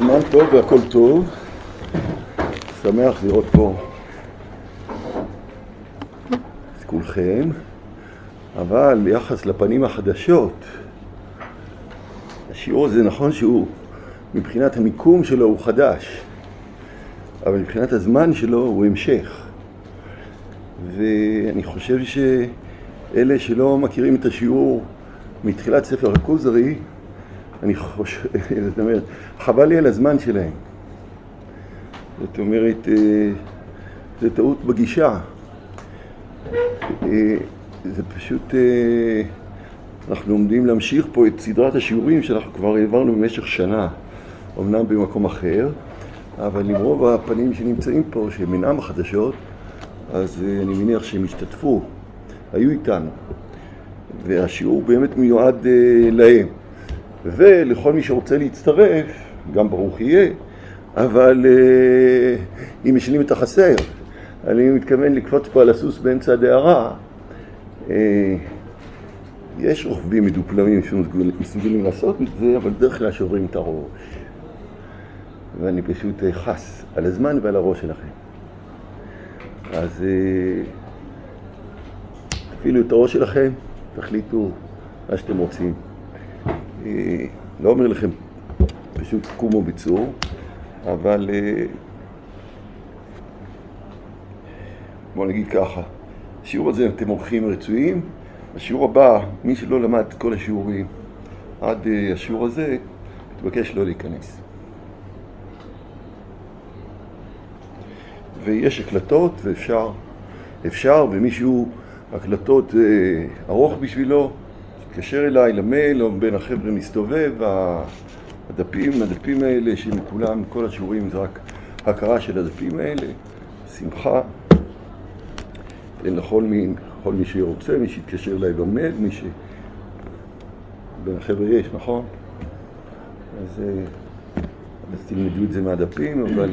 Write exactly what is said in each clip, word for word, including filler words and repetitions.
זמן טוב והכל טוב. שמח לראות פה את כולכם, אבל ביחס לפנים החדשות, השיעור הזה נכון שהוא מבחינת המיקום שלו הוא חדש, אבל מבחינת הזמן שלו הוא המשך. ואני חושב שאלה שלא מכירים את השיעור מתחילת ספר הכוזרי, אני חושב, זאת אומרת, חבל לי על הזמן שלהם. זאת אומרת, זה טעות בגישה. זה פשוט, אנחנו עומדים להמשיך פה את סדרת השיעורים שאנחנו כבר העברנו במשך שנה, אמנם במקום אחר, אבל עם רוב הפנים שנמצאים פה, שהם אינם החדשות, אז אני מניח שהם השתתפו, היו איתנו. והשיעור באמת מיועד להם. ולכל מי שרוצה להצטרף, גם ברוך יהיה, אבל uh, אם משלים את החסר, אני מתכוון לקפוץ פה על הסוס באמצע הדהרה. Uh, יש רוכבים מדופלמים שמסוגלים לעשות את זה, אבל דרך כלל שוברים את הראש. ואני פשוט חס על הזמן ועל הראש שלכם. אז uh, תפעילו את הראש שלכם, תחליטו מה שאתם רוצים. Uh, לא אומר לכם פשוט קומו ביצור, אבל בואו נגיד ככה, השיעור הזה אתם אורחים רצויים. השיעור הבא, מי שלא למד את כל השיעורים עד השיעור הזה, מתבקש לא להיכנס. ויש הקלטות ואפשר, אפשר, ומישהו הקלטות ארוך בשבילו, תתקשר אליי למייל או בין החבר'ה מסתובב, הדפים, הדפים האלה שמכולם, כל השיעורים זה רק הכרה של הדפים האלה, שמחה, אין לכל מי, כל מי שרוצה, מי שיתקשר אליי לומד, מי ש... בין החבר'ה יש, נכון? אז, אז תלמדו את זה מהדפים, אבל...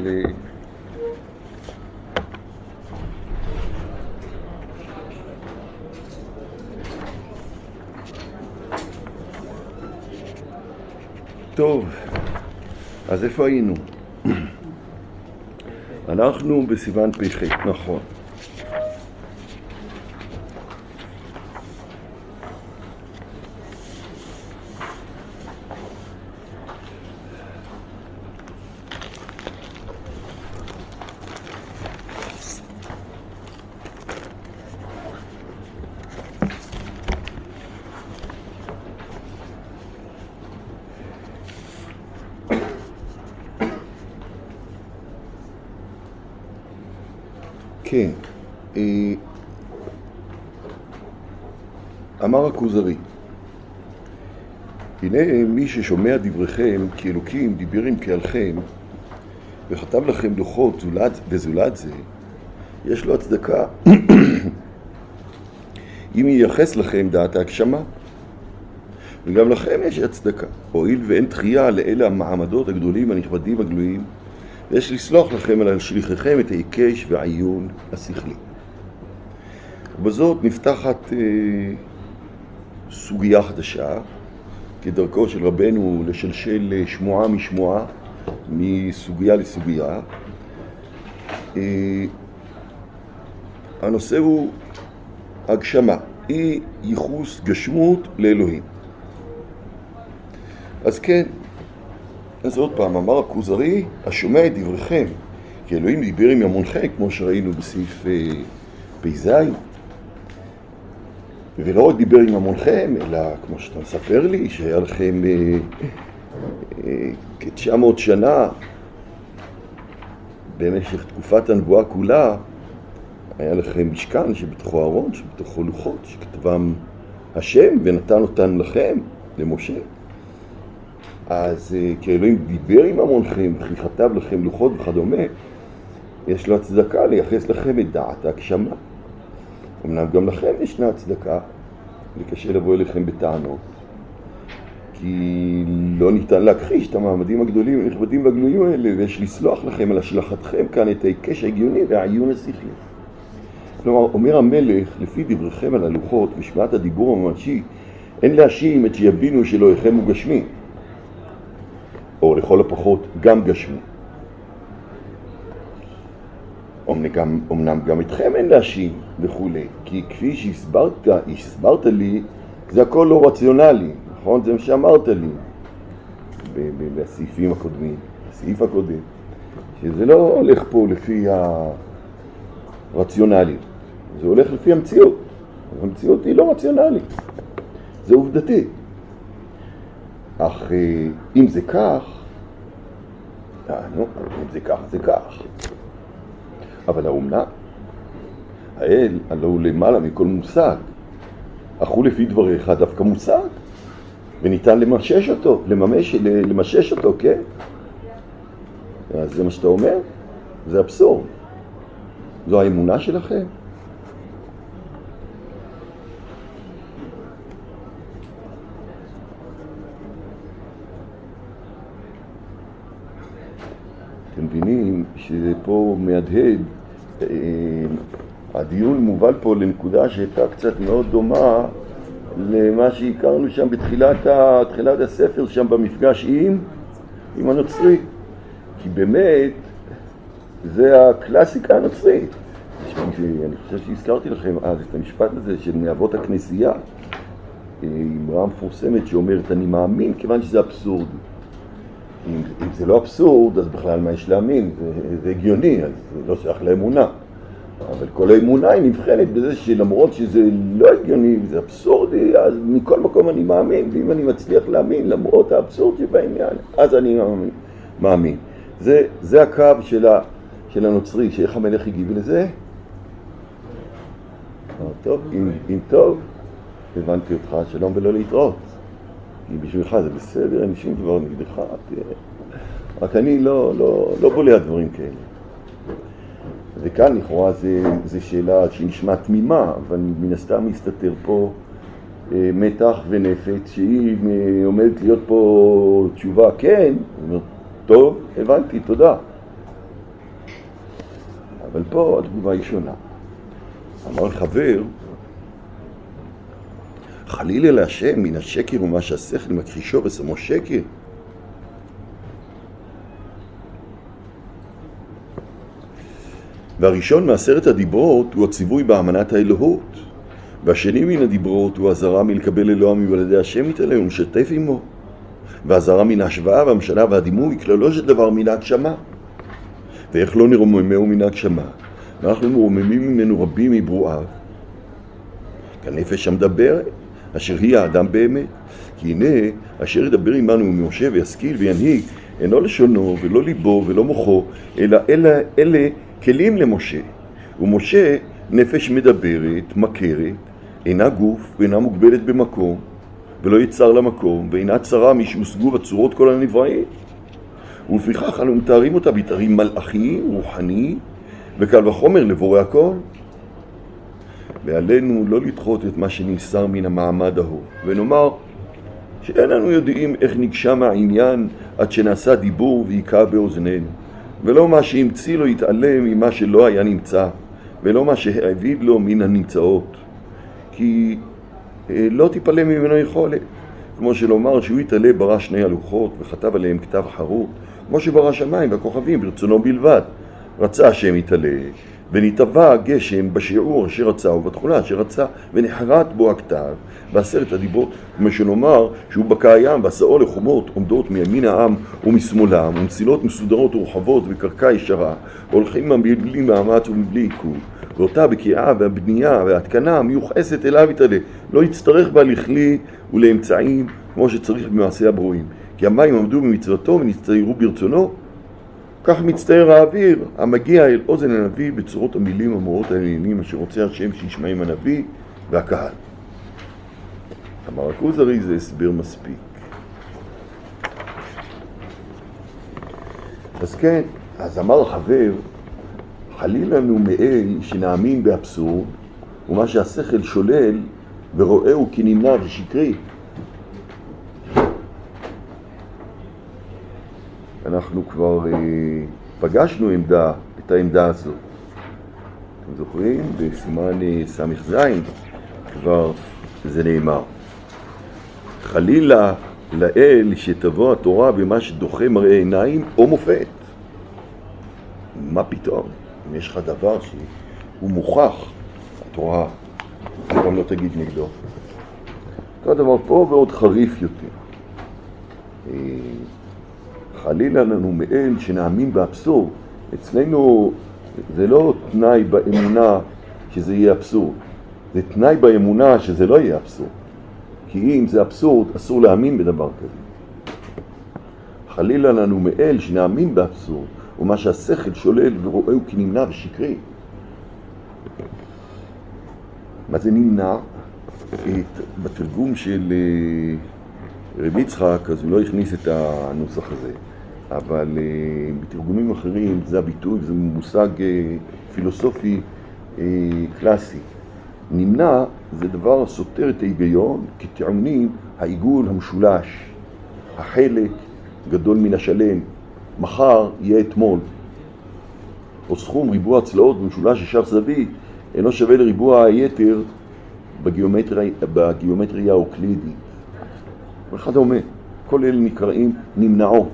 טוב, אז איפה היינו? אנחנו בסיוון פ"ח, נכון. כן, אמר הכוזרי, הנה מי ששומע דבריכם כאלוקים דיברים כעלכם וכתב לכם דוחות זולת וזולת זה, יש לו הצדקה אם ייחס לכם דעת ההגשמה, וגם לכם יש הצדקה, הואיל ואין תחייה לאלה המעמדות הגדולים הנכבדים הגלויים, ויש לסלוח לכם על שליחיכם את העיקש והעיון השכלי. ובזאת נפתחת אה, סוגיה חדשה, כדרכו של רבנו לשלשל שמועה משמועה, מסוגיה לסוגיה. אה, הנושא הוא הגשמה, אי ייחוס גשמות לאלוהים. אז כן, אז עוד פעם, אמר הכוזרי, השומע את דבריכם, כי אלוהים דיבר עם המונחם, כמו שראינו בסעיף אה, פ"ז, ולא רק דיבר עם המונחם, אלא כמו שאתה מספר לי, שהיה לכם אה, אה, כ-תשע מאות שנה, במשך תקופת הנבואה כולה, היה לכם משכן שבתוכו ארון, שבתוכו לוחות, שכתבם השם ונתן אותן לכם, למשה. אז כי אלוהים דיבר עם המונחים, כי כתב לכם לוחות וכדומה, יש לו הצדקה לייחס לכם את דעת ההגשמה. אמנם גם לכם ישנה הצדקה, וקשה לבוא אליכם בטענות, כי לא ניתן להכחיש את המעמדים הגדולים הנכבדים והגלויים האלה, ויש לסלוח לכם על השלכתכם כאן את העיקש ההגיוני והעיון השכלי. כלומר, אומר המלך, לפי דבריכם על הלוחות ושמעת הדיבור הממשי, אין להאשים את שיבינו שאלוהיכם הוא גשמי. או לכל הפחות גם גשמי. אמנם, אמנם גם אתכם אין להאשים וכו', כי כפי שהסברת, הסברת לי, זה הכל לא רציונלי, נכון? זה מה שאמרת לי בסעיפים הקודמים, בסעיף הקודם, שזה לא הולך פה לפי הרציונליות, זה הולך לפי המציאות. המציאות היא לא רציונלית, זה עובדתי. אך אם זה כך, אה, נו, אם זה כך, זה כך. אבל האומנה, האל, הלא הוא למעלה מכל מושג, אך הוא לפי דבריך דווקא מושג, וניתן למשש אותו, לממש, למשש אותו, כן? אז זה מה שאתה אומר? זה אבסורד. זו האמונה שלכם? אתם מבינים שפה מהדהד, אה, הדיון מובל פה לנקודה שהייתה קצת מאוד דומה למה שהכרנו שם בתחילת תחילת הספר, שם במפגש עם, עם הנוצרי. כי באמת זה הקלאסיקה הנוצרית. אני חושב שהזכרתי לכם אז את המשפט הזה של מאבות הכנסייה, אמרה מפורסמת שאומרת אני מאמין כיוון שזה אבסורד. אם, אם זה לא אבסורד, אז בכלל מה יש להאמין? זה, זה הגיוני, אז זה לא שייך לאמונה. אבל כל האמונה היא נבחנת בזה שלמרות שזה לא הגיוני וזה אבסורדי, אז מכל מקום אני מאמין, ואם אני מצליח להאמין למרות האבסורד שבעניין, אז אני מאמין. מאמין. זה, זה הקו של, ה, של הנוצרי, שאיך המלך הגיב לזה? טוב, אם, אם טוב, הבנתי אותך, שלום ולא להתראות. כי בשבילך זה בסדר, אין שום דבר נגדך, רק אני לא, לא, לא בולע דברים כאלה. וכאן לכאורה זה, זה שאלה שנשמע תמימה, אבל מן הסתם מסתתר פה אה, מתח ונפץ, שהיא עומדת להיות פה תשובה כן, אומר, טוב, הבנתי, תודה. אבל פה התגובה היא שונה. אמר חבר, חלילה להשם מן השקר ומה שהשכל מכחישו ושמו שקר. והראשון מעשרת הדיברות הוא הציווי באמנת האלוהות, והשני מן הדיברות הוא הזרה מלקבל אלוה מבלעדי השם מתעלה ומשתף עמו, והזרה מן ההשוואה והמשלה והדימוי כללו של דבר מן ההגשמה. ואיך לא נרוממהו מן ההגשמה? ואנחנו מרוממים ממנו רבים מברואיו. כנפש המדברת, אשר היא האדם באמת, כי הנה אשר ידבר עמנו ממשה וישכיל וינהיג, אינו לשונו ולא ליבו ולא מוחו, אלא אלה, אלה כלים למשה. ומשה נפש מדברת, מכרת, אינה גוף ואינה מוגבלת במקום, ולא יצר למקום, ואינה צרה משהושגו בצורות כל הנבראים. ולפיכך אנו מתארים אותה בתארים מלאכי, רוחני, וקל וחומר לבורא הכל. ועלינו לא לדחות את מה שנמסר מן המעמד ההוא, ונאמר שאין לנו יודעים איך נגשם העניין עד שנעשה דיבור ויקע באוזנינו, ולא מה שהמציא לו יתעלם ממה שלא היה נמצא, ולא מה שהעביד לו מן הנמצאות, כי לא תיפלא ממנו יכולת, כמו שלומר שהוא יתעלה ברא שני הלוחות וכתב עליהם כתב חרוט, כמו שברא שמיים והכוכבים ברצונו בלבד. רצה השם יתעלה, ונתבע הגשם בשיעור אשר רצה ובתכונה אשר רצה, ונחרט בו הכתב בעשרת הדיברות, כמו שנאמר שהוא בקע הים ועשאו לחומות עומדות מימין העם ומשמאלם, ומסילות מסודרות ורחבות וקרקע ישרה, הולכים מבלי מאמץ ומבלי עיכוב, ואותה בקיעה והבנייה וההתקנה מיוחסת אליו יתעלה, לא יצטרך בה לכלי ולאמצעים כמו שצריך במעשה הברואים, כי המים עמדו במצוותו ונצטיירו ברצונו. כך מצטער האוויר המגיע אל אוזן הנביא בצורות המילים המורות העניינים אשר רוצה השם שישמעים הנביא והקהל. אמר הכוזרי, זה הסבר מספיק. אז כן, אז אמר החבר, חלילה לנו מאל שנאמין באבסורד, ומה שהשכל שולל ורואהו כנמנע ושקרי. אנחנו כבר אה, פגשנו עמדה, את העמדה הזאת. אתם זוכרים? בסימן אה, סמך זין כבר זה נאמר. חלילה לאל שתבוא התורה במה שדוחה מראה עיניים או מופת. מה פתאום? אם יש לך דבר שהוא מוכח, התורה גם לא תגיד נגדו. אותו דבר פה ועוד חריף יותר. חלילה לנו מאל שנאמין באבסורד. אצלנו זה לא תנאי באמונה שזה יהיה אבסורד. זה תנאי באמונה שזה לא יהיה אבסורד. כי אם זה אבסורד, אסור להאמין בדבר כזה. חלילה לנו מאל שנאמין באבסורד, ומה שהשכל שולל ורואה הוא כנמנע ושקרי. מה זה נמנע? בתרגום של רבי יצחק, אז הוא לא הכניס את הנוסח הזה. אבל בתרגומים אחרים זה הביטוי, זה מושג פילוסופי קלאסי. נמנע זה דבר סותר את ההיגיון, כטעונים העיגול המשולש, החלק גדול מן השלם, מחר יהיה אתמול. או סכום ריבוע צלעות במשולש ישר זווית אינו שווה לריבוע היתר בגיאומטריה, בגיאומטריה האוקלידית. ואחד אומר, כל אלה נקראים נמנעות.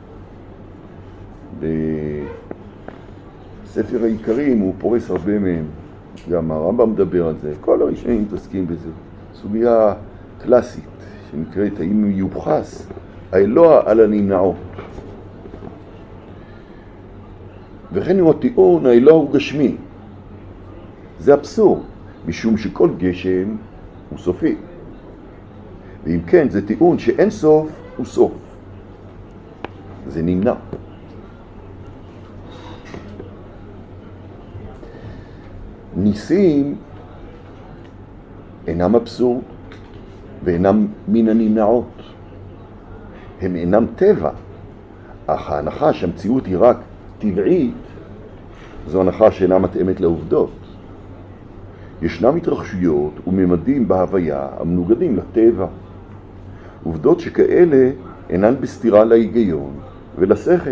בספר העיקרים הוא פורס הרבה מהם, גם הרמב"ם מדבר על זה, כל הראשונים מתעסקים בזה. סוגיה קלאסית שנקראת האם יובחס האלוה על הנמנעות. וכן הוא הטיעון האלוה הוא גשמי. זה אבסורד, משום שכל גשם הוא סופי. ואם כן, זה טיעון שאין סוף הוא סוף. זה נמנע. ניסים אינם אבסורד ואינם מן הנמנעות. הם אינם טבע, אך ההנחה שהמציאות היא רק טבעית, זו הנחה שאינה מתאמת לעובדות. ישנם התרחשויות וממדים בהוויה המנוגדים לטבע. עובדות שכאלה אינן בסתירה להיגיון ולשכל.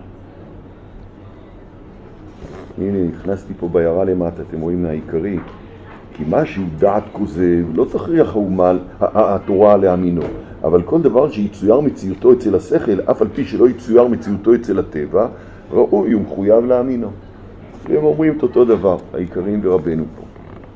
הנה, הכנסתי פה בעיירה למטה, אתם רואים מהעיקרי, כי משהו דעת כוזב, לא תכריח האומה, התורה להאמינו, אבל כל דבר שיצויר מציאותו אצל השכל, אף על פי שלא יצויר מציאותו אצל הטבע, ראוי ומחויב להאמינו. והם אומרים את אותו דבר, העיקרים ורבנו פה.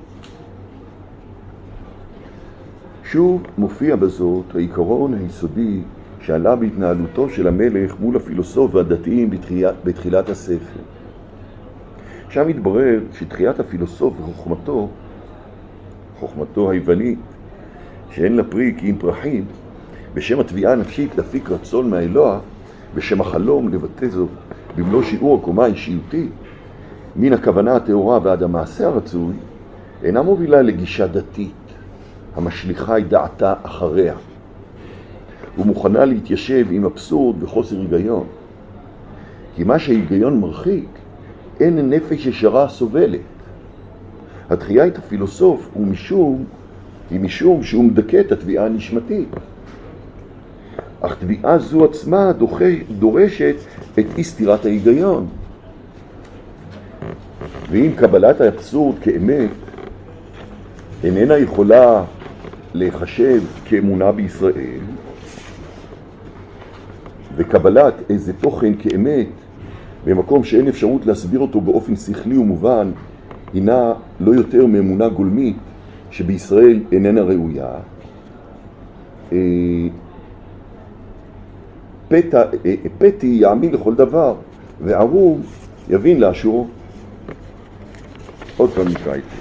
שוב מופיע בזאת העיקרון היסודי שעלה בהתנהלותו של המלך מול הפילוסוף והדתיים בתחילת, בתחילת הספר. שם התברר שתחיית הפילוסוף וחוכמתו, חוכמתו היוונית, שאין לה פרי כי אם פרחים, בשם התביעה הנפשית להפיק רצון מהאלוה, בשם החלום לבטא זאת במלוא שיעור הקומה האישיותי, מן הכוונה הטהורה ועד המעשה הרצוי, אינה מובילה לגישה דתית, המשליחה את דעתה אחריה, ומוכנה להתיישב עם אבסורד וחוסר היגיון. כי מה שההיגיון מרחיק, אין נפש ישרה סובלת. התחייה את הפילוסוף הוא משום, היא משום שהוא מדכא את התביעה הנשמתית. אך תביעה זו עצמה דורשת את אי סתירת ההיגיון. ואם קבלת האבסורד כאמת איננה יכולה להיחשב כאמונה בישראל, וקבלת איזה תוכן כאמת במקום שאין אפשרות להסביר אותו באופן שכלי ומובן, הינה לא יותר מאמונה גולמית שבישראל איננה ראויה. פתע, פתי יאמין לכל דבר, וערום יבין לאשורו. עוד פעם נקרא את זה.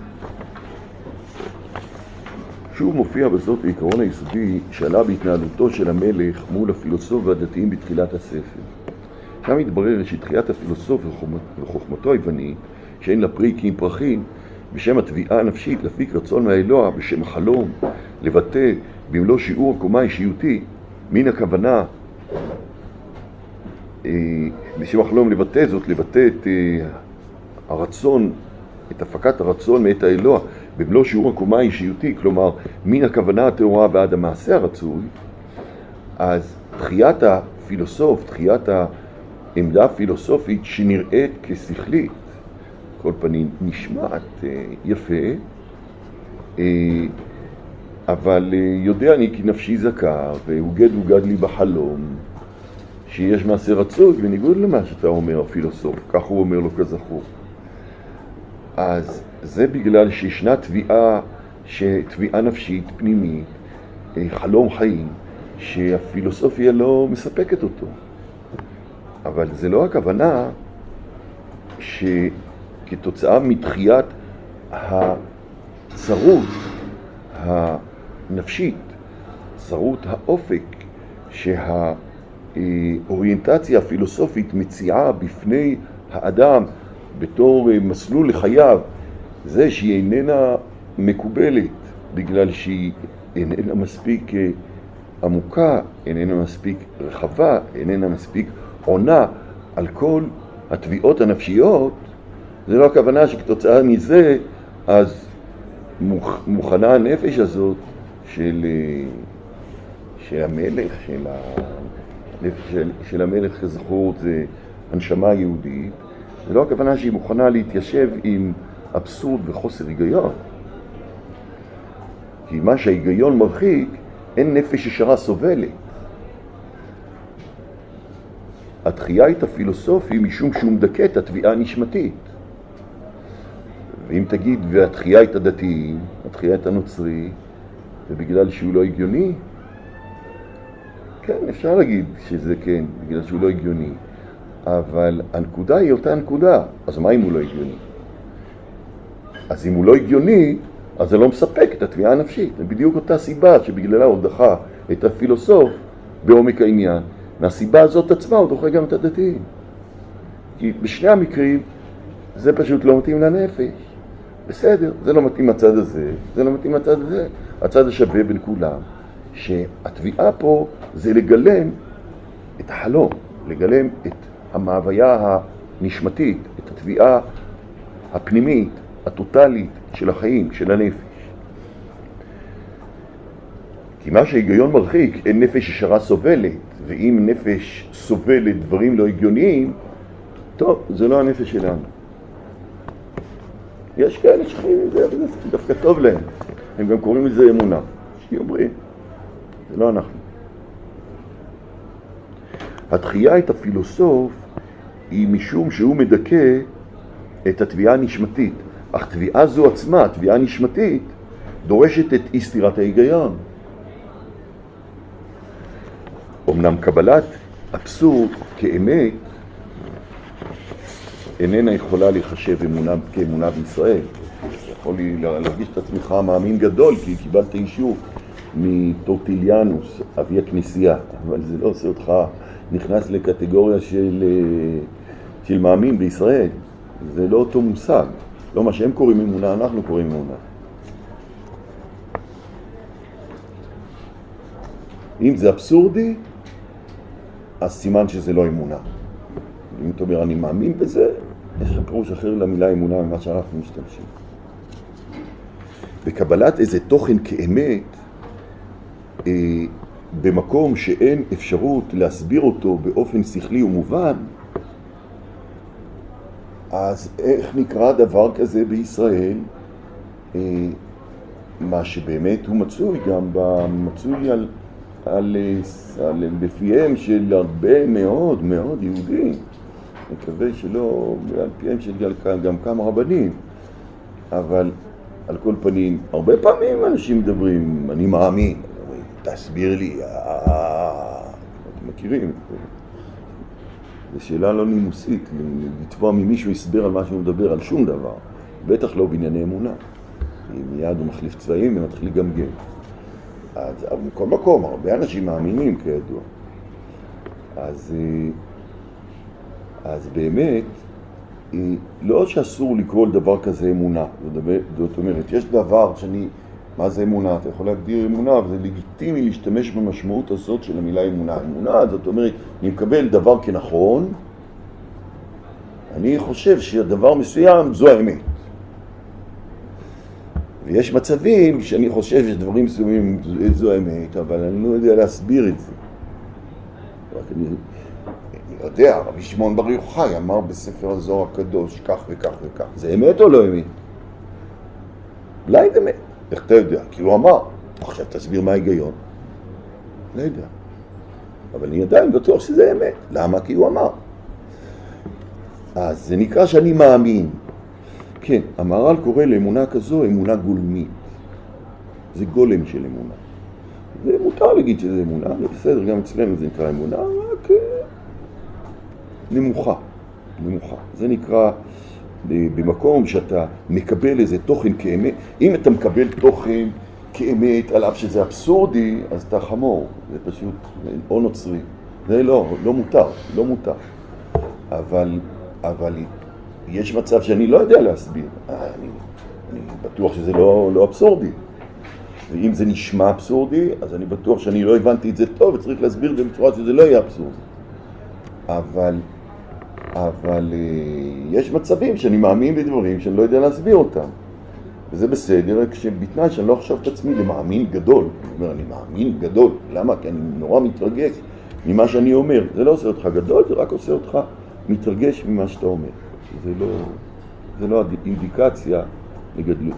שוב מופיע בזאת העיקרון היסודי שעלה בהתנהלותו של המלך מול הפילוסוף והדתיים בתחילת הספר. שם התברר שתחיית הפילוסוף וחוכמתו היוונית, שאין לה פרי כי אם פרחים, בשם התביעה הנפשית להפיק רצון מהאלוה, בשם החלום, לבטא במלוא שיעור הקומה האישיותי, מן הכוונה, בשם החלום לבטא זאת, לבטא את הרצון, את הפקת הרצון מאת האלוה, במלוא שיעור הקומה האישיותי, כלומר, מן הכוונה הטהורה ועד המעשה הרצוי, אז תחיית הפילוסוף, תחיית העמדה הפילוסופית שנראית כשכלית, כל פנים נשמעת יפה, אבל יודע אני כי נפשי זכה, והוגד הוגד לי בחלום, שיש מעשה רצוי, בניגוד למה שאתה אומר, הפילוסוף, כך הוא אומר לו כזכור. אז זה בגלל שישנה תביעה, תביעה נפשית פנימית, חלום חיים, שהפילוסופיה לא מספקת אותו. אבל זה לא הכוונה שכתוצאה מתחיית הצרות הנפשית, צרות האופק, שהאוריינטציה הפילוסופית מציעה בפני האדם בתור מסלול לחייו, זה שהיא איננה מקובלת בגלל שהיא איננה מספיק עמוקה, איננה מספיק רחבה, איננה מספיק עונה על כל התביעות הנפשיות. זה לא הכוונה שכתוצאה מזה אז מוכנה הנפש הזאת של, של המלך, של, של, של המלך כזכור זה הנשמה יהודית. זה לא הכוונה שהיא מוכנה להתיישב עם אבסורד וחוסר היגיון. כי מה שההיגיון מרחיק, אין נפש ישרה סובלת. התחיית הפילוסופי משום שהוא מדכא את התביעה הנשמתית. ואם תגיד, והתחייה את הדתיים, התחייה את הנוצרי, ובגלל שהוא לא הגיוני, כן, אפשר להגיד שזה כן, בגלל שהוא לא הגיוני. אבל הנקודה היא אותה נקודה. אז מה אם הוא לא הגיוני? אז אם הוא לא הגיוני, אז זה לא מספק את התביעה הנפשית. זה בדיוק אותה סיבה שבגללה הוא דחה את הפילוסוף בעומק העניין. מהסיבה הזאת עצמה הוא דוחה גם את הדתיים. כי בשני המקרים זה פשוט לא מתאים לנפש. בסדר, זה לא מתאים הצד הזה, זה לא מתאים הצד הזה. הצד השווה בין כולם, שהתביעה פה זה לגלם את החלום, לגלם את המהוויה הנשמתית, את התביעה הפנימית, הטוטלית של החיים, של הנפש. כי מה שההיגיון מרחיק, אין נפש ישרה סובלת, ואם נפש סובלת דברים לא הגיוניים, טוב, זה לא הנפש שלנו. יש כאלה שחיים את זה, וזה דווקא טוב להם. הם גם קוראים לזה אמונה. שאומרים, זה לא אנחנו. התחייה את הפילוסוף היא משום שהוא מדכא את התביעה הנשמתית. אך תביעה זו עצמה, התביעה הנשמתית, דורשת את אי סתירת ההיגיון. אמנם קבלת אבסורד כאמת איננה יכולה לחשב אמונה כאמונה בישראל. יכול לי להרגיש את עצמך מאמין גדול, כי קיבלת אישור מטורטיליאנוס, אבי הכנסייה, אבל זה לא עושה אותך נכנס לקטגוריה של, של מאמין בישראל. זה לא אותו מושג. לא מה שהם קוראים אמונה, אנחנו קוראים אמונה. אם זה אבסורדי, אז סימן שזה לא אמונה. אם אתה אומר, אני מאמין בזה, יש לך פירוש אחר למילה אמונה ממה שאנחנו משתמשים. בקבלת איזה תוכן כאמת, אה, במקום שאין אפשרות להסביר אותו באופן שכלי ומובן, אז איך נקרא דבר כזה בישראל? אה, מה שבאמת הוא מצוי גם מצוי על, על, על, בפיהם של הרבה מאוד מאוד יהודים. מקווה שלא על פיהם של גם כמה רבנים, אבל על כל פנים, הרבה פעמים אנשים מדברים, אני מאמין, תסביר לי, אתם מכירים, זו שאלה לא נימוסית, לתבוע ממישהו הסבר על מה שהוא מדבר, על שום דבר, בטח לא בענייני אמונה, מיד הוא מחליף צבעים ומתחיל לגמגם. אז בכל מקום, הרבה אנשים מאמינים כידוע. אז, אז באמת, לא שאסור לקרוא לדבר כזה אמונה, זאת אומרת, יש דבר שאני, מה זה אמונה? אתה יכול להגדיר אמונה, וזה לגיטימי להשתמש במשמעות הזאת של המילה אמונה. אמונה, זאת אומרת, אני מקבל דבר כנכון, אני חושב שהדבר מסוים זו האמת. ויש מצבים שאני חושב שדברים מסוימים זו האמת, אבל אני לא יודע להסביר את זה. רק אני, אני יודע, רבי שמעון בר יוחאי אמר בספר הזוהר הקדוש כך וכך וכך. זה אמת או לא אמת? אולי זה אמת. איך אתה יודע? כי הוא אמר. עכשיו תסביר מה ההיגיון. לא יודע. אבל אני עדיין בטוח שזה אמת. למה? כי הוא אמר. אז זה נקרא שאני מאמין. כן, המהר"ל קורא לאמונה כזו אמונה גולמית. זה גולם של אמונה. זה מותר להגיד שזה אמונה, זה בסדר, גם אצלנו זה נקרא אמונה, רק נמוכה, נמוכה. זה נקרא במקום שאתה מקבל איזה תוכן כאמת. אם אתה מקבל תוכן כאמת על אף שזה אבסורדי, אז אתה חמור. זה פשוט או נוצרי. זה לא, לא מותר, לא מותר. אבל, אבל יש מצב שאני לא יודע להסביר. אני, אני בטוח שזה לא, לא אבסורדי. ואם זה נשמע אבסורדי, אז אני בטוח שאני לא הבנתי את זה טוב, וצריך להסביר זה בצורה שזה לא יהיה אבסורדי. אבל, אבל יש מצבים שאני מאמין בדברים שאני לא יודע להסביר אותם. וזה בסדר, כשבתנאי שאני לא חושב את עצמי למאמין גדול. אני אומר, אני מאמין גדול. למה? כי אני נורא מתרגש ממה שאני אומר. זה לא עושה אותך גדול, זה רק עושה אותך מתרגש ממה שאתה אומר. זה לא, זה לא אינדיקציה לגדלות.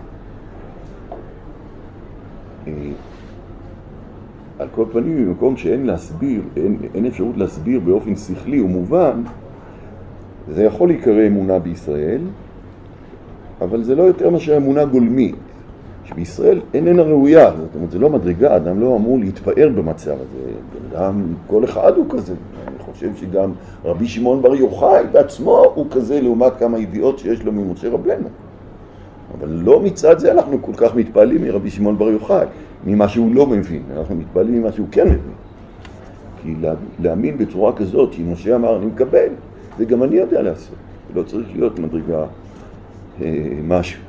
על כל פנים, במקום שאין להסביר, אין, אין אפשרות להסביר באופן שכלי ומובן, זה יכול להיקרא אמונה בישראל, אבל זה לא יותר מאשר אמונה גולמית, שבישראל איננה ראויה. זאת אומרת, זה לא מדרגה, אדם לא אמור להתפאר במצב הזה. אדם, כל אחד הוא כזה. אני חושב שגם רבי שמעון בר יוחאי בעצמו הוא כזה, לעומת כמה ידיעות שיש לו ממשה רבנו. אבל לא מצד זה אנחנו כל כך מתפעלים מרבי שמעון בר יוחאי, ממה שהוא לא מבין. אנחנו מתפעלים ממה שהוא כן מבין. כי להאמין בצורה כזאת, שאם משה אמר אני מקבל, זה גם אני יודע לעשות. לא צריך להיות מדרגה אה, משהו.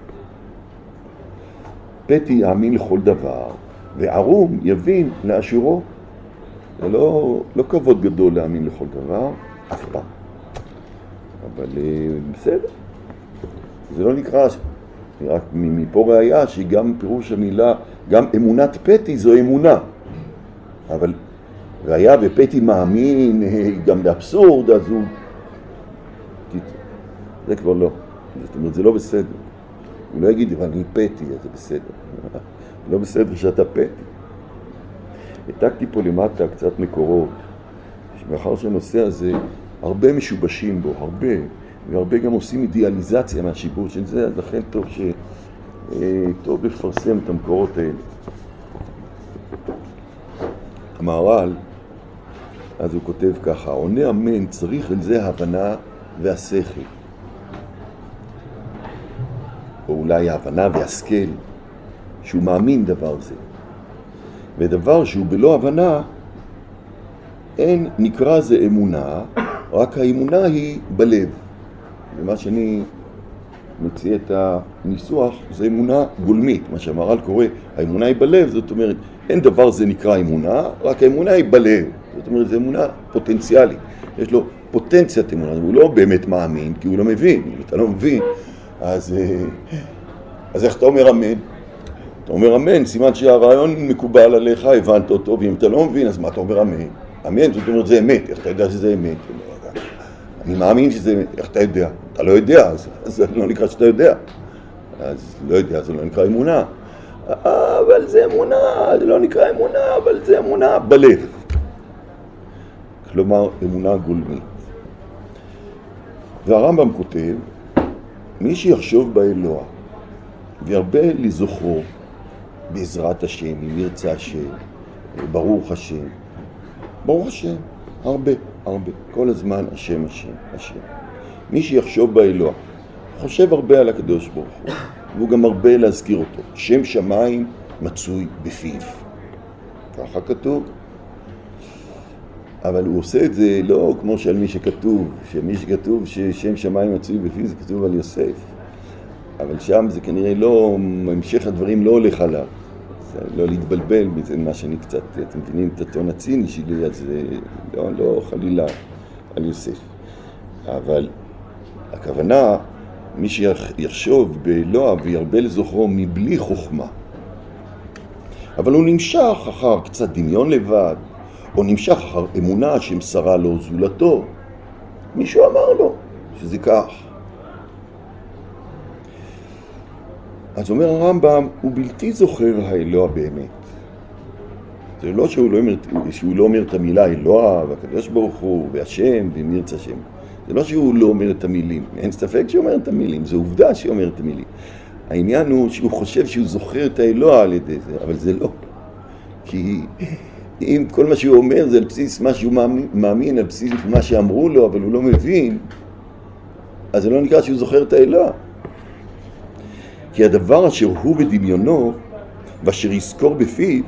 פתי יאמין לכל דבר, וערום יבין לאשורו. זה לא, לא כבוד גדול להאמין לכל דבר, אף פעם. אבל אה, בסדר. זה לא נקרא, רק מפה ראיה שגם פירוש המילה, גם אמונת פתי זו אמונה. אבל ראיה ופתי מאמין גם לאבסורד, אז הוא... זה כבר לא. זאת אומרת, זה לא בסדר. הוא לא יגיד, אבל אני פתי, אז זה בסדר. לא בסדר שאתה פתי. העתקתי פה למטה קצת מקורות, שמאחר שהנושא הזה, הרבה משובשים בו, הרבה, והרבה גם עושים אידיאליזציה מהשיבוש של זה, אז לכן טוב ש... טוב לפרסם את המקורות האלה. המהר"ל, אז הוא כותב ככה, עונה אמן צריך אל זה הבנה והשכל. או אולי ההבנה והשכל, שהוא מאמין דבר זה. ודבר שהוא בלא הבנה, אין נקרא זה אמונה, רק האמונה היא בלב. ומה שאני מציע את הניסוח, זה אמונה גולמית. מה שהמהר"ל קורא, האמונה היא בלב, זאת אומרת, אין דבר זה נקרא אמונה, רק האמונה היא בלב. זאת אומרת, זו אמונה פוטנציאלית. יש לו פוטנציית אמונה, הוא לא באמת מאמין, כי הוא לא מבין. אם אתה לא מבין, אז, אז איך אתה אומר אמן? אתה אומר אמן, סימן שהרעיון מקובל עליך, הבנת אותו, ואם אתה לא מבין, אז מה אתה אומר אמן? אמן, זאת אומרת, זה אמת. איך אתה יודע שזה אמת? אני מאמין שזה אמת. איך אתה יודע? אתה לא יודע, אז זה לא נקרא שאתה יודע. אז לא יודע, זה לא נקרא אמונה. אבל זה אמונה, זה לא נקרא אמונה, אבל זה אמונה בלב. כלומר, אמונה גולמית. והרמב"ם כותב, מי שיחשוב באלוה, וירבה לזוכרו, בעזרת השם, אם ירצה השם, ברוך השם, ברוך השם, הרבה, הרבה, כל הזמן השם, השם, השם. מי שיחשוב באלוה, חושב הרבה על הקדוש ברוך הוא, והוא גם הרבה להזכיר אותו. שם שמיים מצוי בפיו. ככה כתוב. אבל הוא עושה את זה לא כמו שעל מי שכתוב, שמי שכתוב ששם שמיים מצוי בפיו זה כתוב על יוסף. אבל שם זה כנראה לא, המשך הדברים לא הולך עליו. לא להתבלבל בזה, מה שאני קצת, אתם מבינים את הטון הציני שלי, אז לא, לא חלילה על יוסף. אבל הכוונה, מי שיחשוב באלוה וירבה לזוכרו מבלי חוכמה. אבל הוא נמשך אחר קצת דמיון לבד, או נמשך אחר אמונה שמסרה לו זולתו. מישהו אמר לו שזה כך. אז אומר הרמב"ם, הוא בלתי זוכר האלוה באמת. זה לא שהוא לא אומר, שהוא לא אומר את המילה אלוה, והקדוש ברוך הוא, והשם, ומירץ השם. זה לא שהוא לא אומר את המילים. אין ספק שהוא אומר את המילים, זו עובדה שהוא אומר את המילים. העניין הוא שהוא חושב שהוא זוכר את האלוה על ידי זה, אבל זה לא. כי אם כל מה שהוא אומר זה על בסיס מה שהוא מאמין, מאמין על בסיס מה שאמרו לו, אבל הוא לא מבין, אז זה לא נקרא שהוא זוכר את האלוה. כי הדבר אשר הוא בדמיונו, ואשר יזכור בפיו,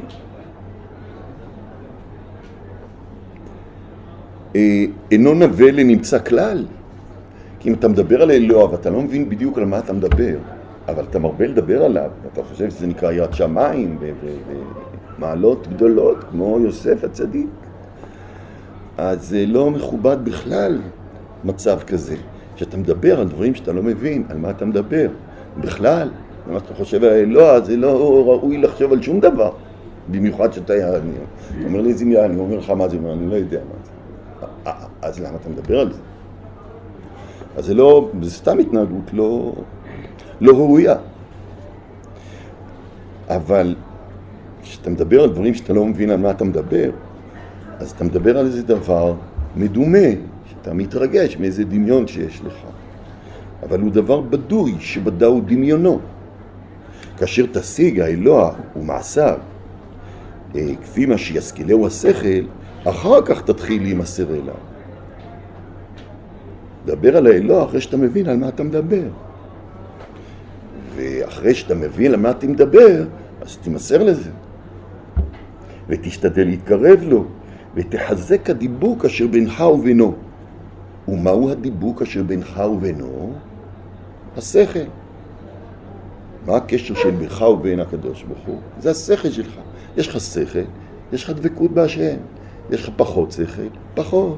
אינו נווה לנמצא כלל. כי אם אתה מדבר על האלוה ואתה לא מבין בדיוק על מה אתה מדבר, אבל אתה מרבה לדבר עליו, ואתה חושב שזה נקרא יראת שמיים ומעלות גדולות, כמו יוסף הצדיק, אז זה לא מכובד בכלל מצב כזה, שאתה מדבר על דברים שאתה לא מבין, על מה אתה מדבר. בכלל, מה שאתה חושב על האלוה, זה לא ראוי לחשוב על שום דבר. במיוחד שאתה אני אומר לי זמיה, אני אומר לך מה זה, אני לא יודע מה זה. אז למה אתה מדבר על זה? אז זה לא, זה סתם התנהגות לא, לא ראויה. אבל כשאתה מדבר על דברים שאתה לא מבין על מה אתה מדבר, אז אתה מדבר על איזה דבר מדומה, שאתה מתרגש מאיזה דמיון שיש לך. אבל הוא דבר בדוי שבדע הוא דמיונו. כאשר תשיג האלוה ומעשיו, כפי מה שישכילהו השכל, אחר כך תתחיל להימסר אליו. דבר על האלוה אחרי שאתה מבין על מה אתה מדבר. ואחרי שאתה מבין על מה אתה מדבר, אז תימסר לזה. ותשתדל להתקרב לו, ותחזק הדיבוק אשר בינך ובינו. ומהו הדיבוק אשר בינך ובינו? השכל. מה הקשר של בינך ובין הקדוש ברוך הוא? זה השכל שלך. יש לך שכל, יש לך דבקות בהשם. יש לך פחות שכל, פחות.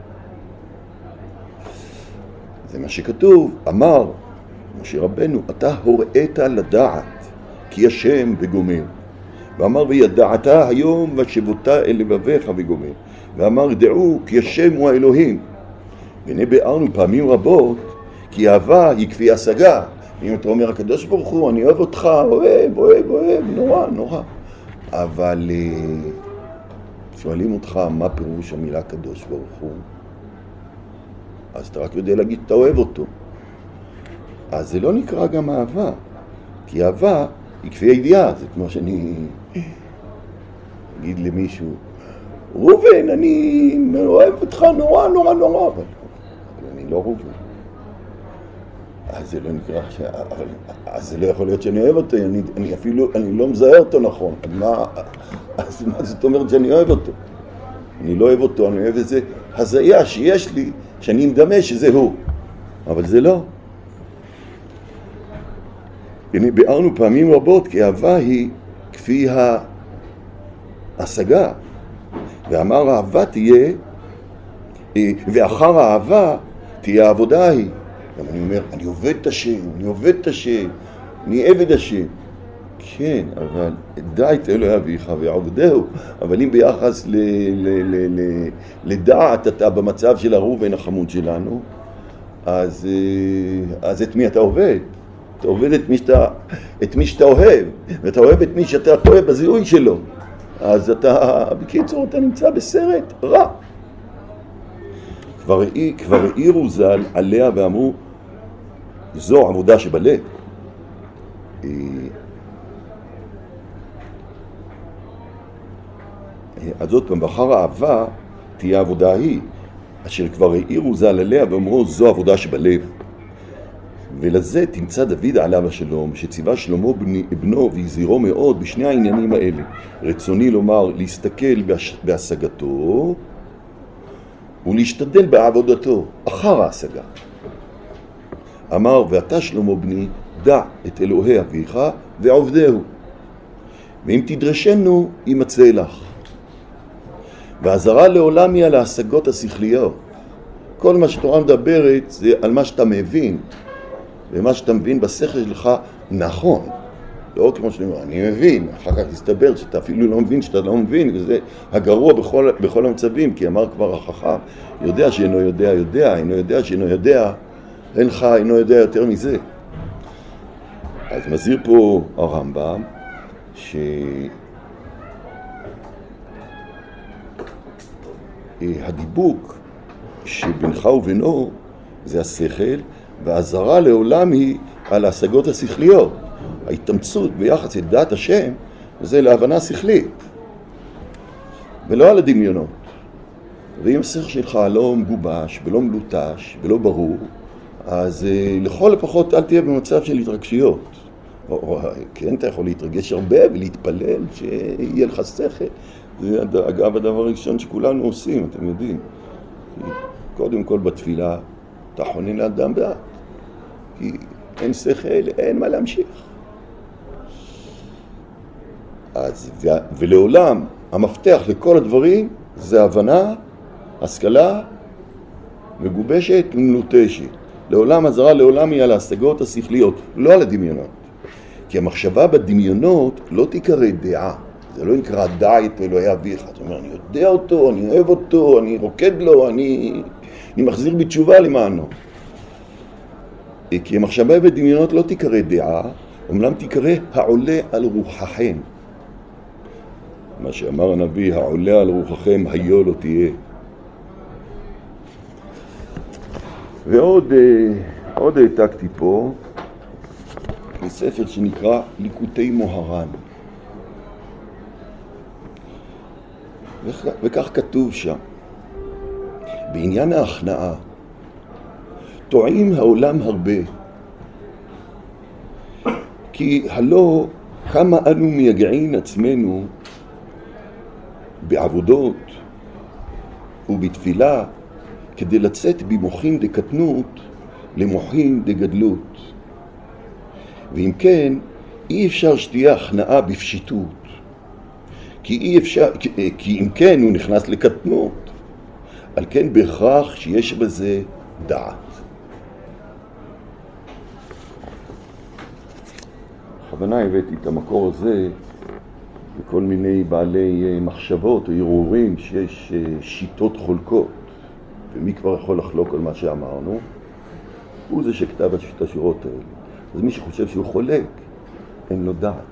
זה מה שכתוב, אמר משה רבנו, אתה הוראת לדעת, כי השם וגומר. ואמר וידעת היום ושבותה אל לבביך וגומר. ואמר דעו כי השם הוא האלוהים. והנה ביארנו פעמים רבות, כי אהבה היא כפי השגה. אם אתה אומר הקדוש ברוך הוא, אני אוהב אותך, אוהב, אוהב, אוהב, נורא, נורא. אבל שואלים אותך מה פירוש המילה קדוש ברוך הוא, אז אתה רק יודע להגיד אתה אוהב אותו. אז זה לא נקרא גם אהבה, כי אהבה היא כפי הידיעה. זה כמו שאני אגיד למישהו, רובן, אני אוהב אותך נורא נורא נורא, אבל אני לא רובן. אז זה לא נקרא, ש... אבל... אז זה לא יכול להיות שאני אוהב אותו, אני, אני אפילו, אני לא מזהה אותו נכון. אז מה, אז מה זאת אומרת שאני אוהב אותו? אני לא אוהב אותו, אני אוהב איזה הזיה שיש לי, שאני מדמה שזה הוא. אבל זה לא. הנה, ביארנו פעמים רבות, כי אהבה היא כפי ההשגה. ואמר האהבה תהיה, ואחר האהבה תהיה העבודה היא. גם אני אומר, אני עובד את השם, אני עובד את השם, אני עבד השם. כן, אבל דע את אלוהי אביך ועבדהו. אבל אם ביחס ל, ל, ל, ל, לדעת אתה במצב של הראובן החמוד שלנו, אז, אז את מי אתה עובד? אתה עובד את מי שאתה, את מי שאתה אוהב, ואתה אוהב את מי שאתה טועה בזיהוי שלו. אז אתה, בקיצור, אתה נמצא בסרט רע. כבר, כבר העירו ז"ל עליה ואמרו, זו עבודה שבלב. אז זאת פעם, באחר האהבה תהיה עבודה היא, אשר כבר העירו ז"ל עליה ואמרו, זו עבודה שבלב. ולזה תמצא דוד עליו השלום, שציווה שלמה בנו והזהירו מאוד בשני העניינים האלה. רצוני לומר, להסתכל בהשגתו, ולהשתדל בעבודתו, אחר ההשגה. אמר, ואתה שלמה בני, דע את אלוהי אביך ועובדהו. ואם תדרשנו, ימצא לך. והזרה לעולם היא על ההשגות השכליות. כל מה שתורה מדברת זה על מה שאתה מבין, ומה שאתה מבין בשכל שלך נכון. לא כמו שאני אומר, אני מבין, אחר כך תסתבר שאתה אפילו לא מבין, שאתה לא מבין, וזה הגרוע בכל, בכל המצבים, כי אמר כבר החכם, יודע שאינו יודע, יודע, אינו יודע שאינו יודע, אין לך, אינו יודע יותר מזה. אז מזהיר פה הרמב"ם שהדיבוק שבינך ובינו זה השכל, והזרה לעולם היא על ההשגות השכליות. ההתאמצות ביחס לדעת השם זה להבנה שכלית ולא על הדמיונות. ואם השכל שלך לא מגובש ולא מלוטש ולא ברור, אז לכל הפחות אל תהיה במצב של התרגשויות. או, או, כן, אתה יכול להתרגש הרבה ולהתפלל שיהיה לך שכל. זה אגב הדבר הראשון שכולנו עושים, אתם יודעים. קודם כל בתפילה אתה חונן לאדם דעת, כי אין שכל, אין מה להמשיך. אז, ו, ולעולם המפתח לכל הדברים זה הבנה, השכלה מגובשת ומלוטשת. לעולם הזרה, לעולם היא על ההשגות השכליות, לא על הדמיונות. כי המחשבה בדמיונות לא תיקרא דעה. זה לא נקרא דע את אלוהי אביך. זאת אומרת, אני יודע אותו, אני אוהב אותו, אני רוקד לו, אני, אני מחזיר בתשובה למענו. כי המחשבה בדמיונות לא תיקרא דעה, אומנם תיקרא העולה על רוחכם. מה שאמר הנביא, העולה על רוחכם היו לא תהיה. ועוד עוד העתקתי פה בספר שנקרא ליקוטי מוהר"ן. וכך כתוב שם, בעניין ההכנעה, טועים העולם הרבה, כי הלא כמה אנו מייגעים עצמנו בעבודות ובתפילה כדי לצאת במוחים דקטנות למוחים דגדלות. ואם כן, אי אפשר שתהיה הכנעה בפשיטות. כי, אי אפשר, כי, כי אם כן הוא נכנס לקטנות, על כן בהכרח שיש בזה דעת. בכוונה הבאתי את המקור הזה בכל מיני בעלי מחשבות או ערעורים שיש שיטות חולקות, ומי כבר יכול לחלוק על מה שאמרנו, הוא זה שכתב את השורות האלה. אז מי שחושב שהוא חולק, אין לו דעת.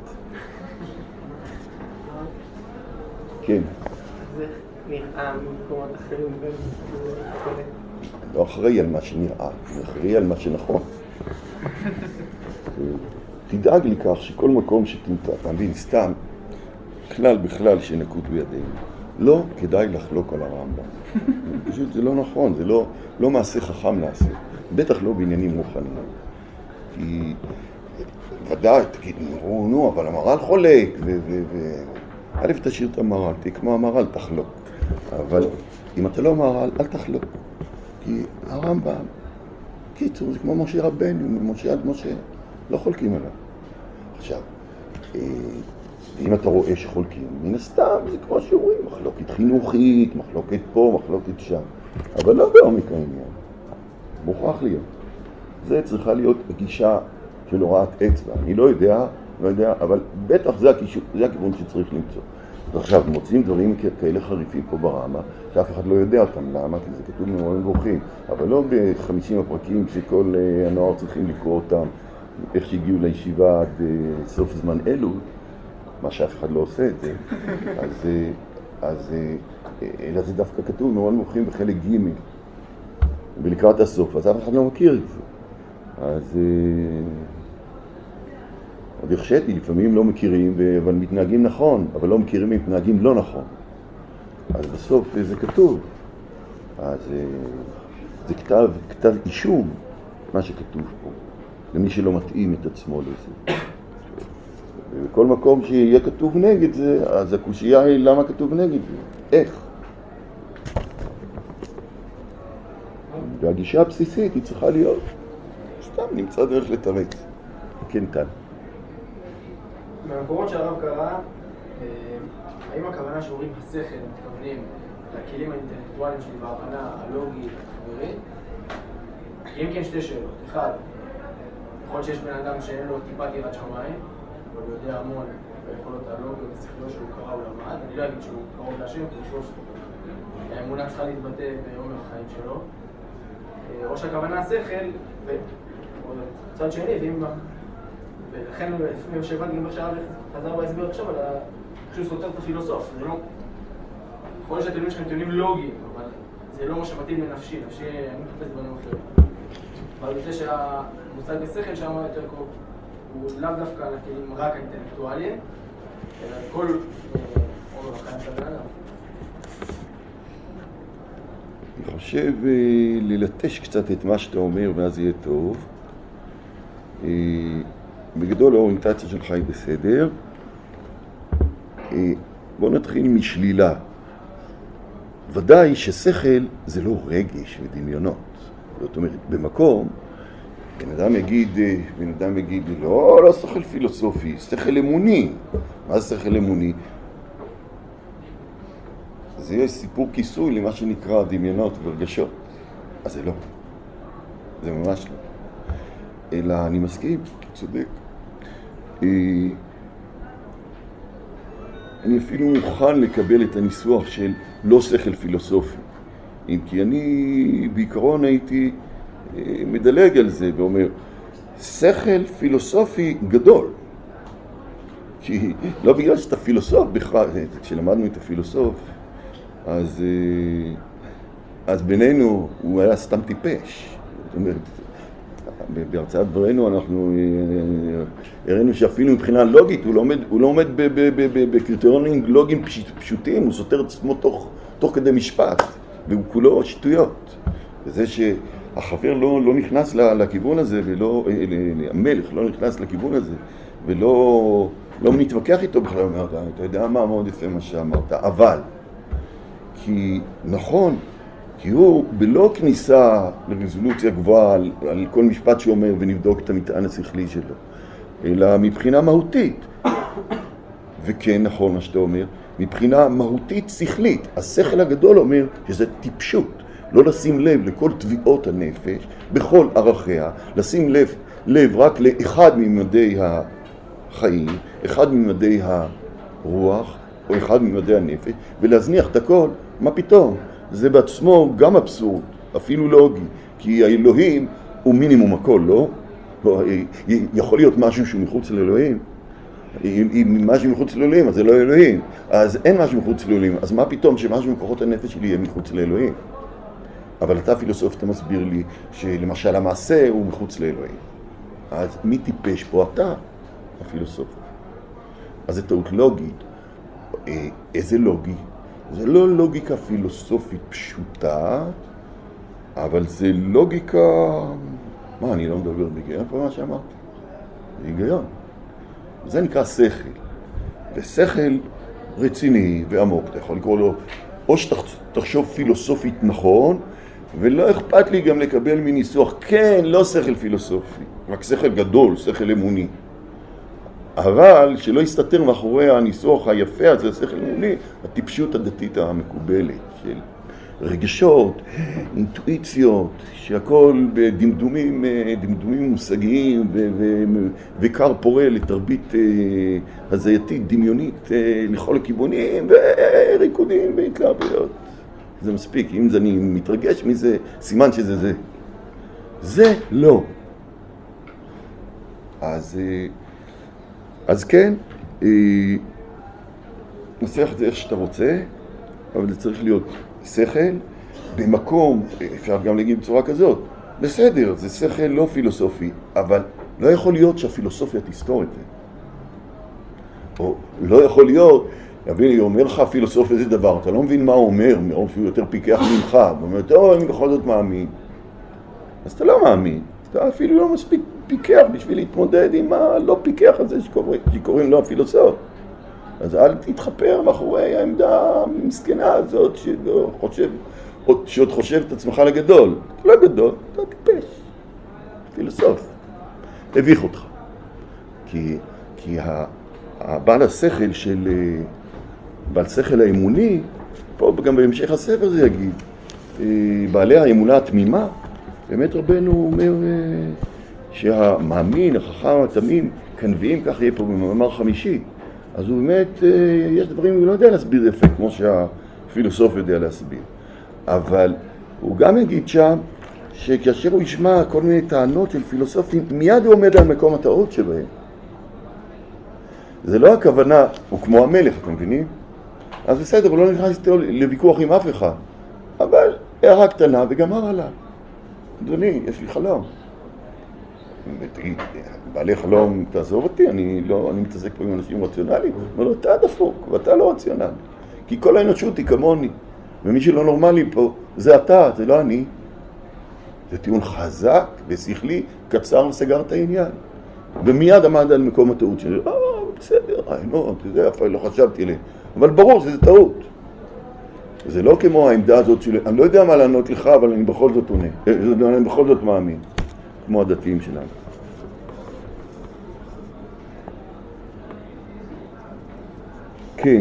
כן. זה נראה ממקומות אחרים בין חולק. לא אחראי על מה שנראה, זה אחראי על מה שנכון. תדאג לי כך שכל מקום שתמצא, אתה מבין, סתם, כלל בכלל שנקוט בידינו, לא כדאי לחלוק על הרמב"ם. פשוט זה לא נכון, זה לא, לא מעשה חכם לעשות. בטח לא בעניינים רוחניים. כי ודאי, תגיד, נו, נו, אבל המהר"ל חולק, ו... ו, ו... א' תשאיר את המהר"ל, תהיה כמו המהר"ל, תחלוק. אבל אם אתה לא מהר"ל, אל תחלוק. כי הרמב"ם, קיצור, זה כמו משה רבנו, משה עד משה, לא חולקים עליו. עכשיו, אם אתה רואה שחולקים, מן הסתם זה כמו שאומרים, מחלוקת חינוכית, מחלוקת פה, מחלוקת שם. אבל לא בעומק העניין. מוכרח להיות. זה צריכה להיות גישה של הוראת אצבע. אני לא יודע, לא יודע, אבל בטח זה, הכישור, זה הכיוון שצריך למצוא. עכשיו, מוצאים דברים כאלה חריפים פה ברמה, שאף אחד לא יודע אותם. למה? כי זה כתוב ממורים ברוכים. אבל לא ב-חמישים הפרקים שכל הנוער צריכים לקרוא אותם, איך שהגיעו לישיבה עד סוף זמן אלול, מה שאף אחד לא עושה את זה. אז, אז, אלא זה דווקא כתוב ממורים ברוכים בחלק ג' ולקראת הסוף, אז אף אחד לא מכיר את זה. אז עוד הרשיתי, לפעמים לא מכירים, אבל מתנהגים נכון, אבל לא מכירים, מתנהגים לא נכון. אז בסוף זה כתוב. אז זה כתב, כתב אישום, מה שכתוב פה, למי שלא מתאים את עצמו לזה. ובכל מקום שיהיה כתוב נגד זה, אז הקושייה היא למה כתוב נגד זה. איך? והגישה הבסיסית היא צריכה להיות, סתם נמצא דרך לתרץ. כן, טל. מהמקומות שהרב קרא, האם הכוונה שאומרים השכל, מתכוונים לכלים האינטלקטואליים שלי בהבנה הלוגית, החברית? אם כן, שתי שאלות. אחד, יכול שיש בן אדם שאין לו טיפת יראת שמיים, אבל הוא יודע המון ביכולות הלוגיות, השכליות שהוא קרא או למד. אני לא אגיד שהוא קרוב להשם, כי האמונה צריכה להתבטא ביום החיים שלו. או שהכוונה השכל, וצד שני, ואם ולכן לפעמים שהבנתי גם עכשיו חזר בהסביר עכשיו על שהוא סותר את הפילוסוף. זה לא... יכול להיות שהטיעונים שלכם טיעונים לוגיים, אבל זה לא מה שמתאים לנפשי, נפשי אני מחפש דברים אחרים. אבל בזה שהמושג בשכל שם יותר קרוב, הוא לאו דווקא על הכלים רק האינטלקטואליים, אלא כל עומר החיים של הבן אדם. אני חושב ללטש קצת את מה שאתה אומר ואז יהיה טוב. בגדול האוריינטציה שלך היא בסדר. בוא נתחיל משלילה. ודאי ששכל זה לא רגש ודמיונות. זאת אומרת, במקום, בן אדם יגיד, בן אדם יגיד, לא, לא שכל פילוסופי, שכל אמוני. מה זה שכל אמוני? זה יהיה סיפור כיסוי למה שנקרא דמיונות ורגשות. אז זה לא. זה ממש לא. אלא אני מסכים, כי צודק. אני אפילו מוכן לקבל את הניסוח של לא שכל פילוסופי. אם כי אני בעיקרון הייתי מדלג על זה ואומר, שכל פילוסופי גדול. כי לא בגלל שאתה פילוסוף בכלל, כשלמדנו את הפילוסוף, אז, אז בינינו הוא היה סתם טיפש. זאת אומרת, בהרצאת דברינו אנחנו הראינו שאפילו מבחינה לוגית הוא לא עומד, הוא לא עומד בקריטריונים לוגיים פשוטים, הוא סותר את עצמו תוך, תוך כדי משפט, והוא כולו שטויות. וזה שהחבר לא, לא נכנס לכיוון הזה, ולא, המלך לא נכנס לכיוון הזה, ולא לא מתווכח איתו בכלל, אומר, אתה יודע מה מאוד יפה מה שאמרת, אבל, כי נכון, כי הוא בלא כניסה לרזולוציה גבוהה על, על כל משפט שאומר ונבדוק את המטען השכלי שלו, אלא מבחינה מהותית. וכן, נכון מה שאתה אומר, מבחינה מהותית שכלית. השכל הגדול אומר שזה טיפשות, לא לשים לב לכל תביעות הנפש, בכל ערכיה, לשים לב, לב רק לאחד ממדי החיים, אחד ממדי הרוח, או אחד ממדי הנפש, ולהזניח את הכל, מה פתאום? זה בעצמו גם אבסורד, אפילו לוגי, כי האלוהים הוא מינימום הכל, לא? יכול להיות משהו שהוא מחוץ לאלוהים. אם משהו מחוץ לאלוהים, אז זה לא אלוהים. אז אין משהו מחוץ לאלוהים. אז מה פתאום שמשהו מכוחות הנפש שלי יהיה מחוץ לאלוהים? אבל אתה פילוסוף, אתה מסביר לי שלמשל המעשה הוא מחוץ לאלוהים. אז מי טיפש פה? אתה, הפילוסוף. אז זה טעות לוגית. איזה לוגי? זה לא לוגיקה פילוסופית פשוטה, אבל זה לוגיקה... מה, אני לא מדבר בהיגיון פה מה שאמרתי? בהיגיון. זה נקרא שכל. ושכל רציני ועמוק, אתה יכול לקרוא לו, או שתחשוב פילוסופית נכון, ולא אכפת לי גם לקבל מניסוח, כן, לא שכל פילוסופי, רק שכל גדול, שכל אמוני. אבל שלא יסתתר מאחורי הניסוח היפה הזה, שכל אמוני, הטיפשות הדתית המקובלת של רגשות, אינטואיציות, שהכל בדמדומים, דמדומים מושגיים וקר פורה לתרבית הזייתית, דמיונית לכל הכיוונים וריקודים והתלהבויות. זה מספיק, אם אני מתרגש מזה, סימן שזה זה. זה לא. אז, אז כן, נסח את זה איך שאתה רוצה, אבל זה צריך להיות שכל, במקום, אפשר גם להגיד בצורה כזאת, בסדר, זה שכל לא פילוסופי, אבל לא יכול להיות שהפילוסופיה תסתור את זה. או לא יכול להיות, יבין, אומר לך פילוסופיה זה דבר, אתה לא מבין מה הוא אומר, מרוב שהוא יותר פיקח ממך, הוא אומר, טוב, אני בכל זאת מאמין. אז אתה לא מאמין, אתה אפילו לא מספיק פיקח בשביל להתמודד עם הלא פיקח הזה שקוראים, שקוראים לו הפילוסוף. אז אל תתחפר מאחורי העמדה המסכנה הזאת שחושב, שעוד חושב את עצמך לגדול. לא גדול, אתה טיפש. פילוסוף. הביך אותך. כי, כי הבעל השכל של, בעל שכל האמוני, פה גם בהמשך הספר זה יגיד, בעלי האמונה התמימה, באמת רבנו אומר שהמאמין, החכם, התמים, כנביאים, כך יהיה פה במאמר חמישי. אז הוא באמת, יש דברים, הוא לא יודע להסביר יפה, כמו שהפילוסוף יודע להסביר. אבל הוא גם יגיד שם, שכאשר הוא ישמע כל מיני טענות של פילוסופים, מיד הוא עומד על מקום הטעות שבהם. זה לא הכוונה, הוא כמו המלך, אתם מבינים? אז בסדר, הוא לא נכנס איתו לוויכוח עם אף אחד. אבל הערה קטנה וגמר עליו. אדוני, יש לי חלום. תגיד, בעלי חלום, תעזור אותי, אני לא, אני מתעסק פה עם אנשים רציונליים. הוא אומר לו, אתה דפוק, ואתה לא רציונלי. כי כל האנושות היא כמוני. ומי שלא נורמלי פה, זה אתה, זה לא אני. זה טיעון חזק ושכלי, קצר וסגר את העניין. ומיד עמד על מקום הטעות שלי. אה, בסדר, לא, אתה יודע, אפילו לא חשבתי לי. אבל ברור שזה טעות. זה לא כמו העמדה הזאת שלי, אני לא יודע מה לענות לך, אבל אני בכל זאת עונה. אני בכל זאת מאמין. כמו הדתיים שלנו. כן.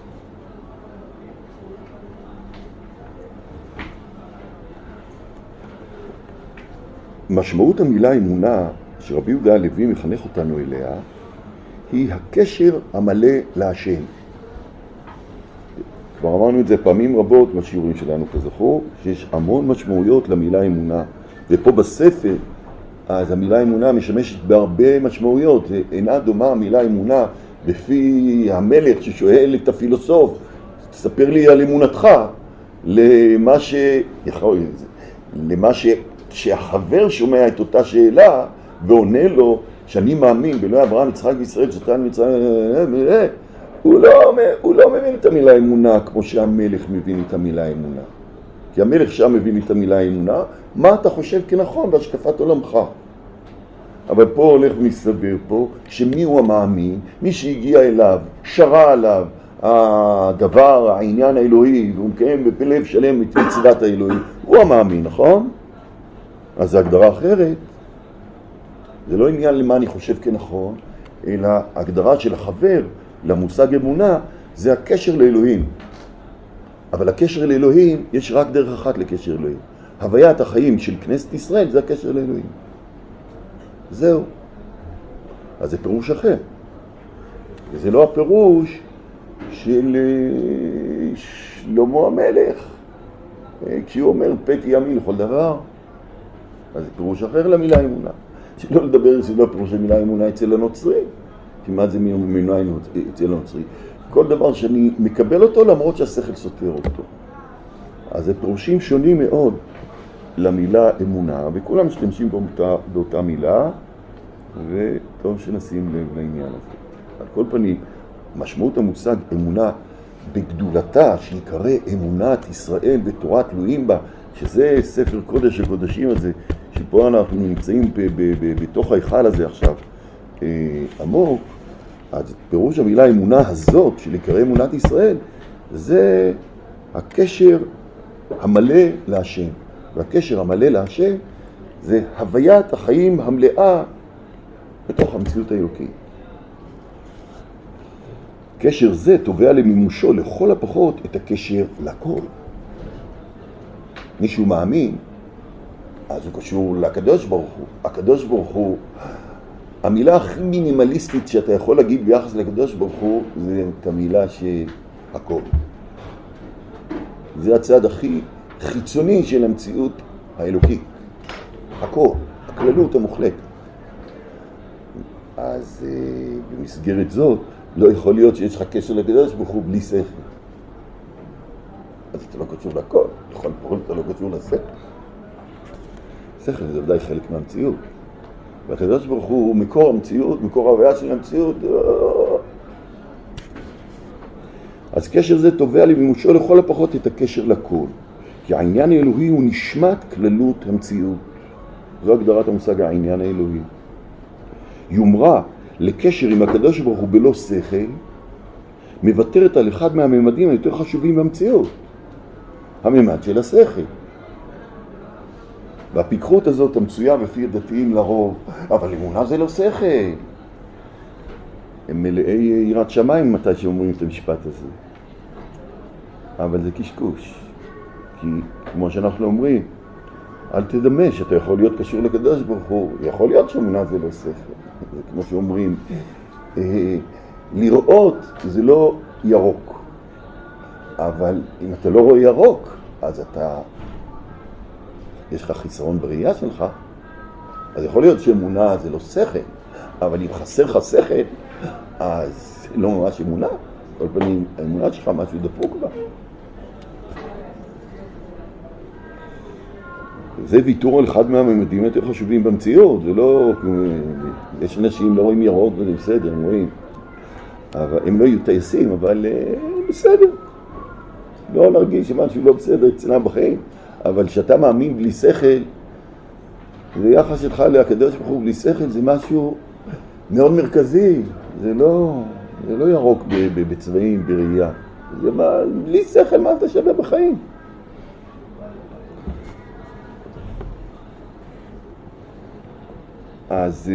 משמעות המילה אמונה, שרבי יהודה הלוי מחנך אותנו אליה, היא הקשר המלא להשם. כבר אמרנו את זה פעמים רבות בשיעורים שלנו, כזכור, שיש המון משמעויות למילה אמונה. ופה בספר, אז המילה אמונה משמשת בהרבה משמעויות. זה אינה דומה המילה אמונה בפי המלך ששואל את הפילוסוף, תספר לי על אמונתך, למה ש... יכול להיות זה. למה ש... שהחבר שומע את אותה שאלה ועונה לו שאני מאמין באלוהי אברהם, יצחק וישראל, שתן מצרים, הוא לא, הוא לא מבין את המילה אמונה כמו שהמלך מבין את המילה אמונה. כי המלך שם מבין את המילה אמונה, מה אתה חושב כנכון בהשקפת עולמך. אבל פה הולך ומסתבר פה שמי הוא המאמין, מי שהגיע אליו, שרה עליו הדבר, העניין האלוהי, והוא מקיים בפלב שלם את יצירת האלוהי, הוא המאמין, נכון? אז זו הגדרה אחרת. זה לא עניין למה אני חושב כנכון, אלא הגדרה של החבר למושג אמונה, זה הקשר לאלוהים. אבל הקשר לאלוהים, יש רק דרך אחת לקשר לאלוהים. הוויית החיים של כנסת ישראל זה הקשר לאלוהים. זהו. אז זה פירוש אחר. וזה לא הפירוש של שלמה המלך. כשהוא אומר פתי ימין לכל דבר, אז זה פירוש אחר למילה אמונה. שלא לדבר, זה לא פירוש של מילה אמונה אצל הנוצרי. כמעט זה מילה אצל הנוצרי. כל דבר שאני מקבל אותו למרות שהשכל סותר אותו. אז זה פירושים שונים מאוד למילה אמונה, וכולם משתמשים באותה, באותה מילה, וטוב שנשים לב לעניין הזה. על כל פנים, משמעות המושג אמונה בגדולתה, שיקרא אמונת ישראל ותורה תלויים בה, שזה ספר קודש הקודשים הזה, שפה אנחנו נמצאים ב- ב- ב- בתוך ההיכל הזה עכשיו אה, עמוק, אז פירוש המילה אמונה הזאת, של יקרא אמונת ישראל, זה הקשר המלא להשם. והקשר המלא להשם זה הוויית החיים המלאה בתוך המציאות האלוקית. קשר זה תובע למימושו לכל הפחות את הקשר לכל. מישהו מאמין, אז הוא קשור לקדוש ברוך הוא. הקדוש ברוך הוא, המילה הכי מינימליסטית שאתה יכול להגיד ביחס לקדוש ברוך הוא, זה את המילה שהכל. זה הצד הכי חיצוני של המציאות האלוקית. הכל, הכללות המוחלטת. אז uh, במסגרת זאת, לא יכול להיות שיש לך קשר לקדוש ברוך הוא בלי שכל. אז אתה לא קשור לכל, לכל פרול אתה לא קשור לשכל. שכל זה ודאי חלק מהמציאות. והקדוש ברוך הוא מקור המציאות, מקור ההוויה של המציאות. אז קשר זה תובע למימושו לכל הפחות את הקשר לכל. כי העניין האלוהי הוא נשמת כללות המציאות. זו הגדרת המושג העניין האלוהי. יומרה לקשר עם הקדוש ברוך הוא בלא שכל, מבטרת על אחד מהממדים היותר חשובים במציאות. הממד של השכל. והפיקחות הזאת המצויה בפי הדתיים לרוב, אבל אמונה זה לא שכל. הם מלאי יראת שמיים מתי שאומרים את המשפט הזה. אבל זה קשקוש. כי כמו שאנחנו אומרים, אל תדמה שאתה יכול להיות קשור לקדוש ברוך הוא. יכול להיות שאמונה זה לא שכל. זה כמו שאומרים, אה, לראות זה לא ירוק. אבל אם אתה לא רואה ירוק, אז אתה, יש לך חיסרון בראייה שלך. אז יכול להיות שאמונה זה לא שכל. אבל אם חסר לך שכל, אז לא ממש אמונה, כל פנים, האמונה שלך משהו דפוק בה. זה ויתור על אחד מהממדים יותר חשובים במציאות, זה לא, יש אנשים לא רואים ירוק וזה בסדר, הם רואים. אבל הם לא יהיו טייסים, אבל בסדר. לא להרגיש שמשהו לא בסדר אצלם בחיים, אבל כשאתה מאמין בלי שכל, זה יחס שלך לקדוש ברוך הוא בלי שכל, זה משהו מאוד מרכזי, זה לא, זה לא ירוק בצבעים, בראייה. זה מה, בלי שכל מה אתה שווה בחיים. אז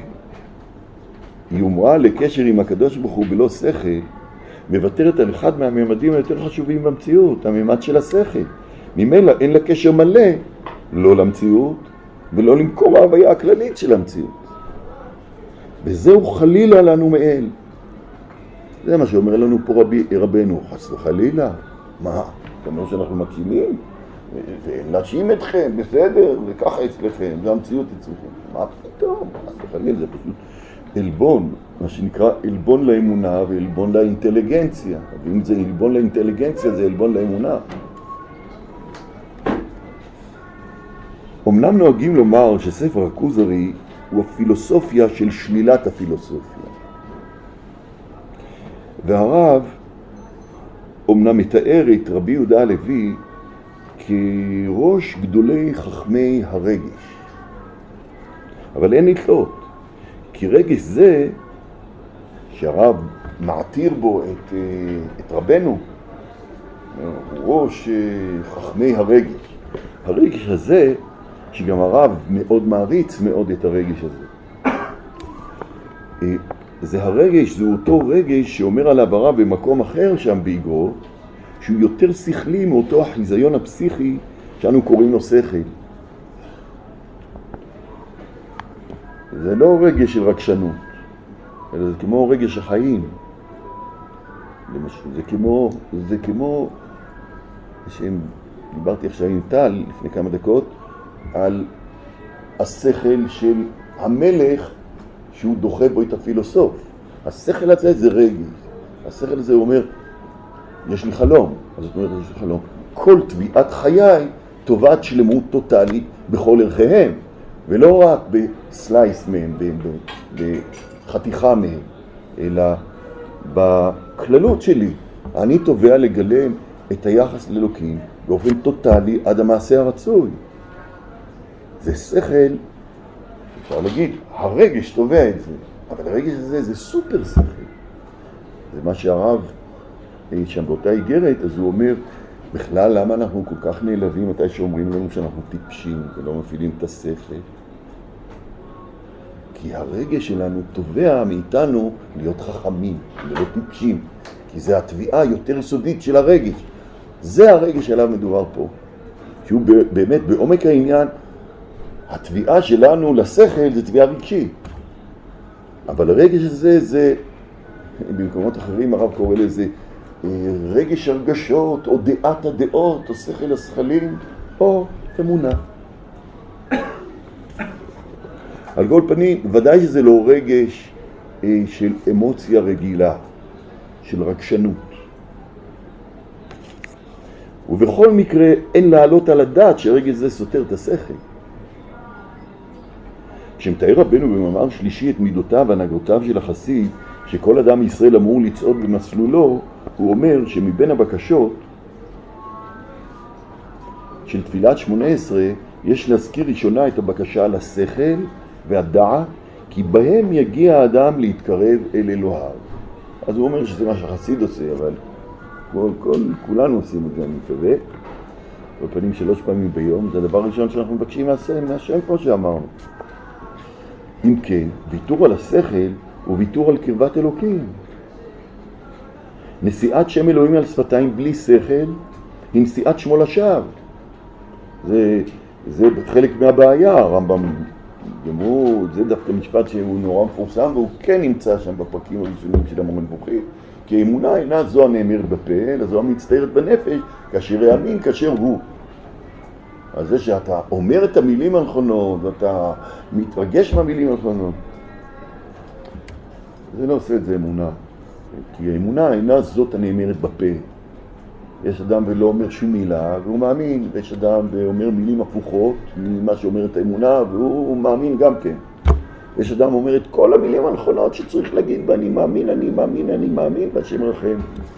יומרה לקשר עם הקדוש ברוך הוא בלא שכל, מבטרת על אחד מהממדים היותר חשובים במציאות, הממד של השכל. ממילא אין לה קשר מלא, לא למציאות ולא למקום ההוויה הכללית של המציאות. וזהו חלילה לנו מאל. זה מה שאומר לנו פה רבי, רבנו, חס וחלילה. מה? אתה אומר שאנחנו מגשימים? ונגשים אתכם, בסדר, וככה אצלכם, זה המציאות אצלכם. מה פתאום? חס וחלילה, זה פשוט אלבון, מה שנקרא אלבון לאמונה ואלבון לאינטליגנציה. ואם זה אלבון לאינטליגנציה, זה אלבון לאמונה. אמנם נוהגים לומר שספר הכוזרי הוא הפילוסופיה של שלילת הפילוסופיה. והרב אמנם מתאר את רבי יהודה הלוי כראש גדולי חכמי הרגש. אבל אין לתלות, כי רגש זה שהרב מעתיר בו את, את רבנו, הוא ראש חכמי הרגש. הרגש הזה, שגם הרב מאוד מעריץ מאוד את הרגש הזה. זה הרגש, זה אותו רגש שאומר עליו הרב במקום אחר שם באגרו, שהוא יותר שכלי מאותו החיזיון הפסיכי שאנו קוראים לו שכל. זה לא רגש של רגשנות, אלא זה כמו רגש החיים. זה כמו, זה כמו, דיברתי עכשיו עם טל לפני כמה דקות, על השכל של המלך שהוא דוחה בו את הפילוסוף. השכל הזה זה רגש. השכל הזה אומר, יש לי חלום. אז זאת אומרת, יש לי חלום. כל תביעת חיי תובעת שלמות טוטלית בכל ערכיהם. ולא רק בסלייס מהם, בחתיכה מהם, אלא בכללות שלי. אני תובע לגלם את היחס לאלוקים באופן טוטלי עד המעשה הרצוי. זה שכל, אפשר להגיד, הרגש תובע את זה, אבל הרגש הזה זה סופר שכל. זה מה שהרב שם באותה איגרת, אז הוא אומר, בכלל למה אנחנו כל כך נעלבים מתי שאומרים לנו שאנחנו טיפשים ולא מפעילים את השכל? כי הרגש שלנו תובע מאיתנו להיות חכמים, להיות טיפשים, כי זה התביעה יותר יסודית של הרגש. זה הרגש שעליו מדובר פה, שהוא באמת בעומק העניין, התביעה שלנו לשכל זה תביעה רגשית. אבל הרגש הזה, זה, במקומות אחרים הרב קורא לזה רגש הרגשות, או דעת הדעות, או שכל השכלים, או אמונה. על כל פנים, ודאי שזה לא רגש של אמוציה רגילה, של רגשנות. ובכל מקרה אין לעלות על הדעת שרגש זה סותר את השכל. כשמתאר רבנו במאמר שלישי את מידותיו והנהגותיו של החסיד, שכל אדם ישראל אמור לצעוד במסלולו, הוא אומר שמבין הבקשות של תפילת שמונה עשרה יש להזכיר ראשונה את הבקשה על השכל והדעת, כי בהם יגיע האדם להתקרב אל אלוהיו. אז הוא אומר שזה מה שהחסיד עושה, אבל כל, כל, כולנו עושים את זה, אני מקווה. בפנים שלוש פעמים ביום, זה הדבר הראשון שאנחנו מבקשים מהשם, מהשם כמו שאמרנו. אם כן, ויתור על השכל הוא ויתור על קרבת אלוקים. נשיאת שם אלוהים על שפתיים בלי שכל היא נשיאת שמו לשווא. זה, זה חלק מהבעיה, הרמב"ם גמרות, זה דווקא משפט שהוא נורא מפורסם, והוא כן נמצא שם בפרקים הראשונים של המורה נבוכים, כי האמונה אינה זו הנאמרת בפה, אלא זו המצטיירת בנפש, כאשר יאמין כאשר הוא. אז זה שאתה אומר את המילים הנכונות, ואתה מתרגש מהמילים הנכונות. זה לא עושה את זה אמונה. כי האמונה אינה זאת הנאמרת בפה. יש אדם ולא אומר שום מילה, והוא מאמין, ויש אדם ואומר מילים הפוכות ממה שאומרת האמונה, והוא מאמין גם כן. יש אדם אומר את כל המילים הנכונות שצריך להגיד בה, אני מאמין, אני מאמין, אני מאמין, והשם רחם.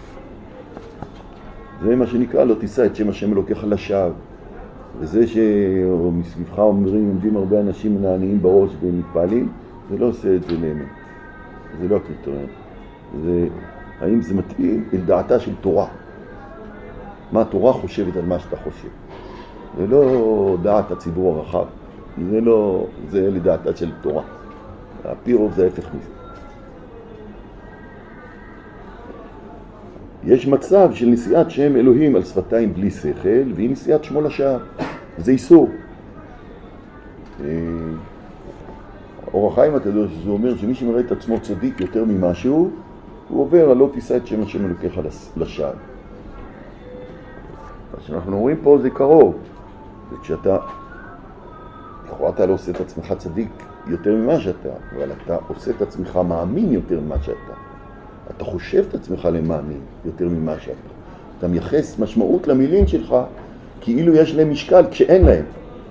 זה מה שנקרא, לא תישא את שם השם אלוקיך לשווא. וזה שמסביבך אומרים, עומדים הרבה אנשים מנענעים בראש ומתפעלים, זה לא עושה את זה לאמת. זה לא הקריטריון. זה, האם זה מתאים אל דעתה של תורה. מה התורה חושבת על מה שאתה חושב. זה לא דעת הציבור הרחב. זה לא, זה לדעתה של תורה. הפירוב זה ההפך מזה. יש מצב של נשיאת שם אלוהים על שפתיים בלי שכל, והיא נשיאת שמו לשווא. זה איסור. אור החיים הקדוש, זה אומר שמי שמראה את עצמו צדיק יותר ממשהו, הוא עובר על לא תישא את שם השם אלוקיך לשווא. מה שאנחנו אומרים פה זה קרוב. זה כשאתה, לכאורה אתה לא עושה את עצמך צדיק יותר ממה שאתה, אבל אתה עושה את עצמך מאמין יותר ממה שאתה. אתה חושב את עצמך למאמין יותר ממה שאתה. אתה מייחס משמעות למילים שלך כאילו יש להם משקל כשאין להם.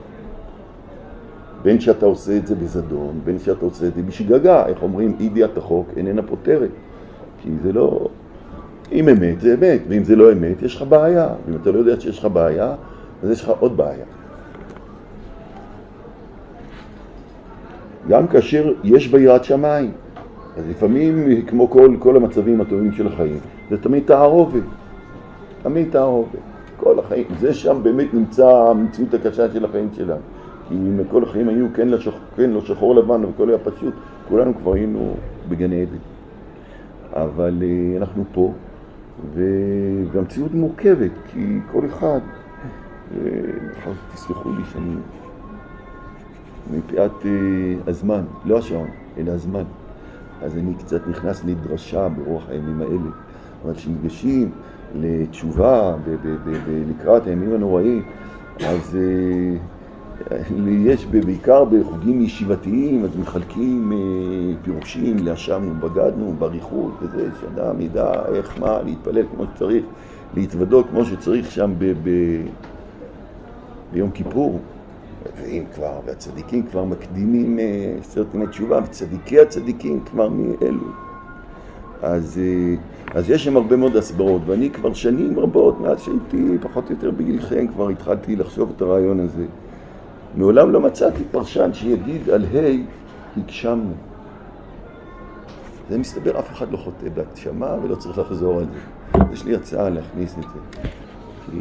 בין שאתה עושה את זה בזדון, בין שאתה עושה את זה בשגגה. איך אומרים, ידיעת החוק איננה פותרת. כי זה לא... אם אמת זה אמת, ואם זה לא אמת יש לך בעיה. ואם אתה לא יודע שיש לך בעיה, אז יש לך עוד בעיה. גם כאשר יש ביראת שמיים, אז לפעמים, כמו כל, כל המצבים הטובים של החיים, זה תמיד תערובת. תמיד תערובת. כל החיים. זה שם באמת נמצא המציאות הקשה של החיים שלנו. כי אם כל החיים היו כן, לשח, כן לא שחור לבן וכל היה פשוט, כולנו כבר היינו בגן עדן. אבל אנחנו פה, והמציאות מורכבת, כי כל אחד, תסלחו לי שאני, מפאת הזמן, לא השעון, אלא הזמן, אז אני קצת נכנס לדרשה ברוח הימים האלה, אבל כשנגשים לתשובה לקראת הימים הנוראים, אז יש בעיקר בחוגים ישיבתיים, אז מחלקים פירושים, להשמנו, בגדנו, בריחות, וזה שאדם ידע איך מה, להתפלל כמו שצריך, להתוודות כמו שצריך שם ב- ב- ביום כיפור. ואם כבר, והצדיקים כבר מקדימים עשרת ימי תשובה, וצדיקי הצדיקים כבר מאלו. אז, אז יש שם הרבה מאוד הסברות, ואני כבר שנים רבות, מאז שהייתי פחות או יותר בגילכם, כבר התחלתי לחשוב את הרעיון הזה. מעולם לא מצאתי פרשן שיגיד על היי, הגשמנו. זה מסתבר, אף אחד לא חוטא בהגשמה ולא צריך לחזור על זה. יש לי הצעה להכניס את זה. כי...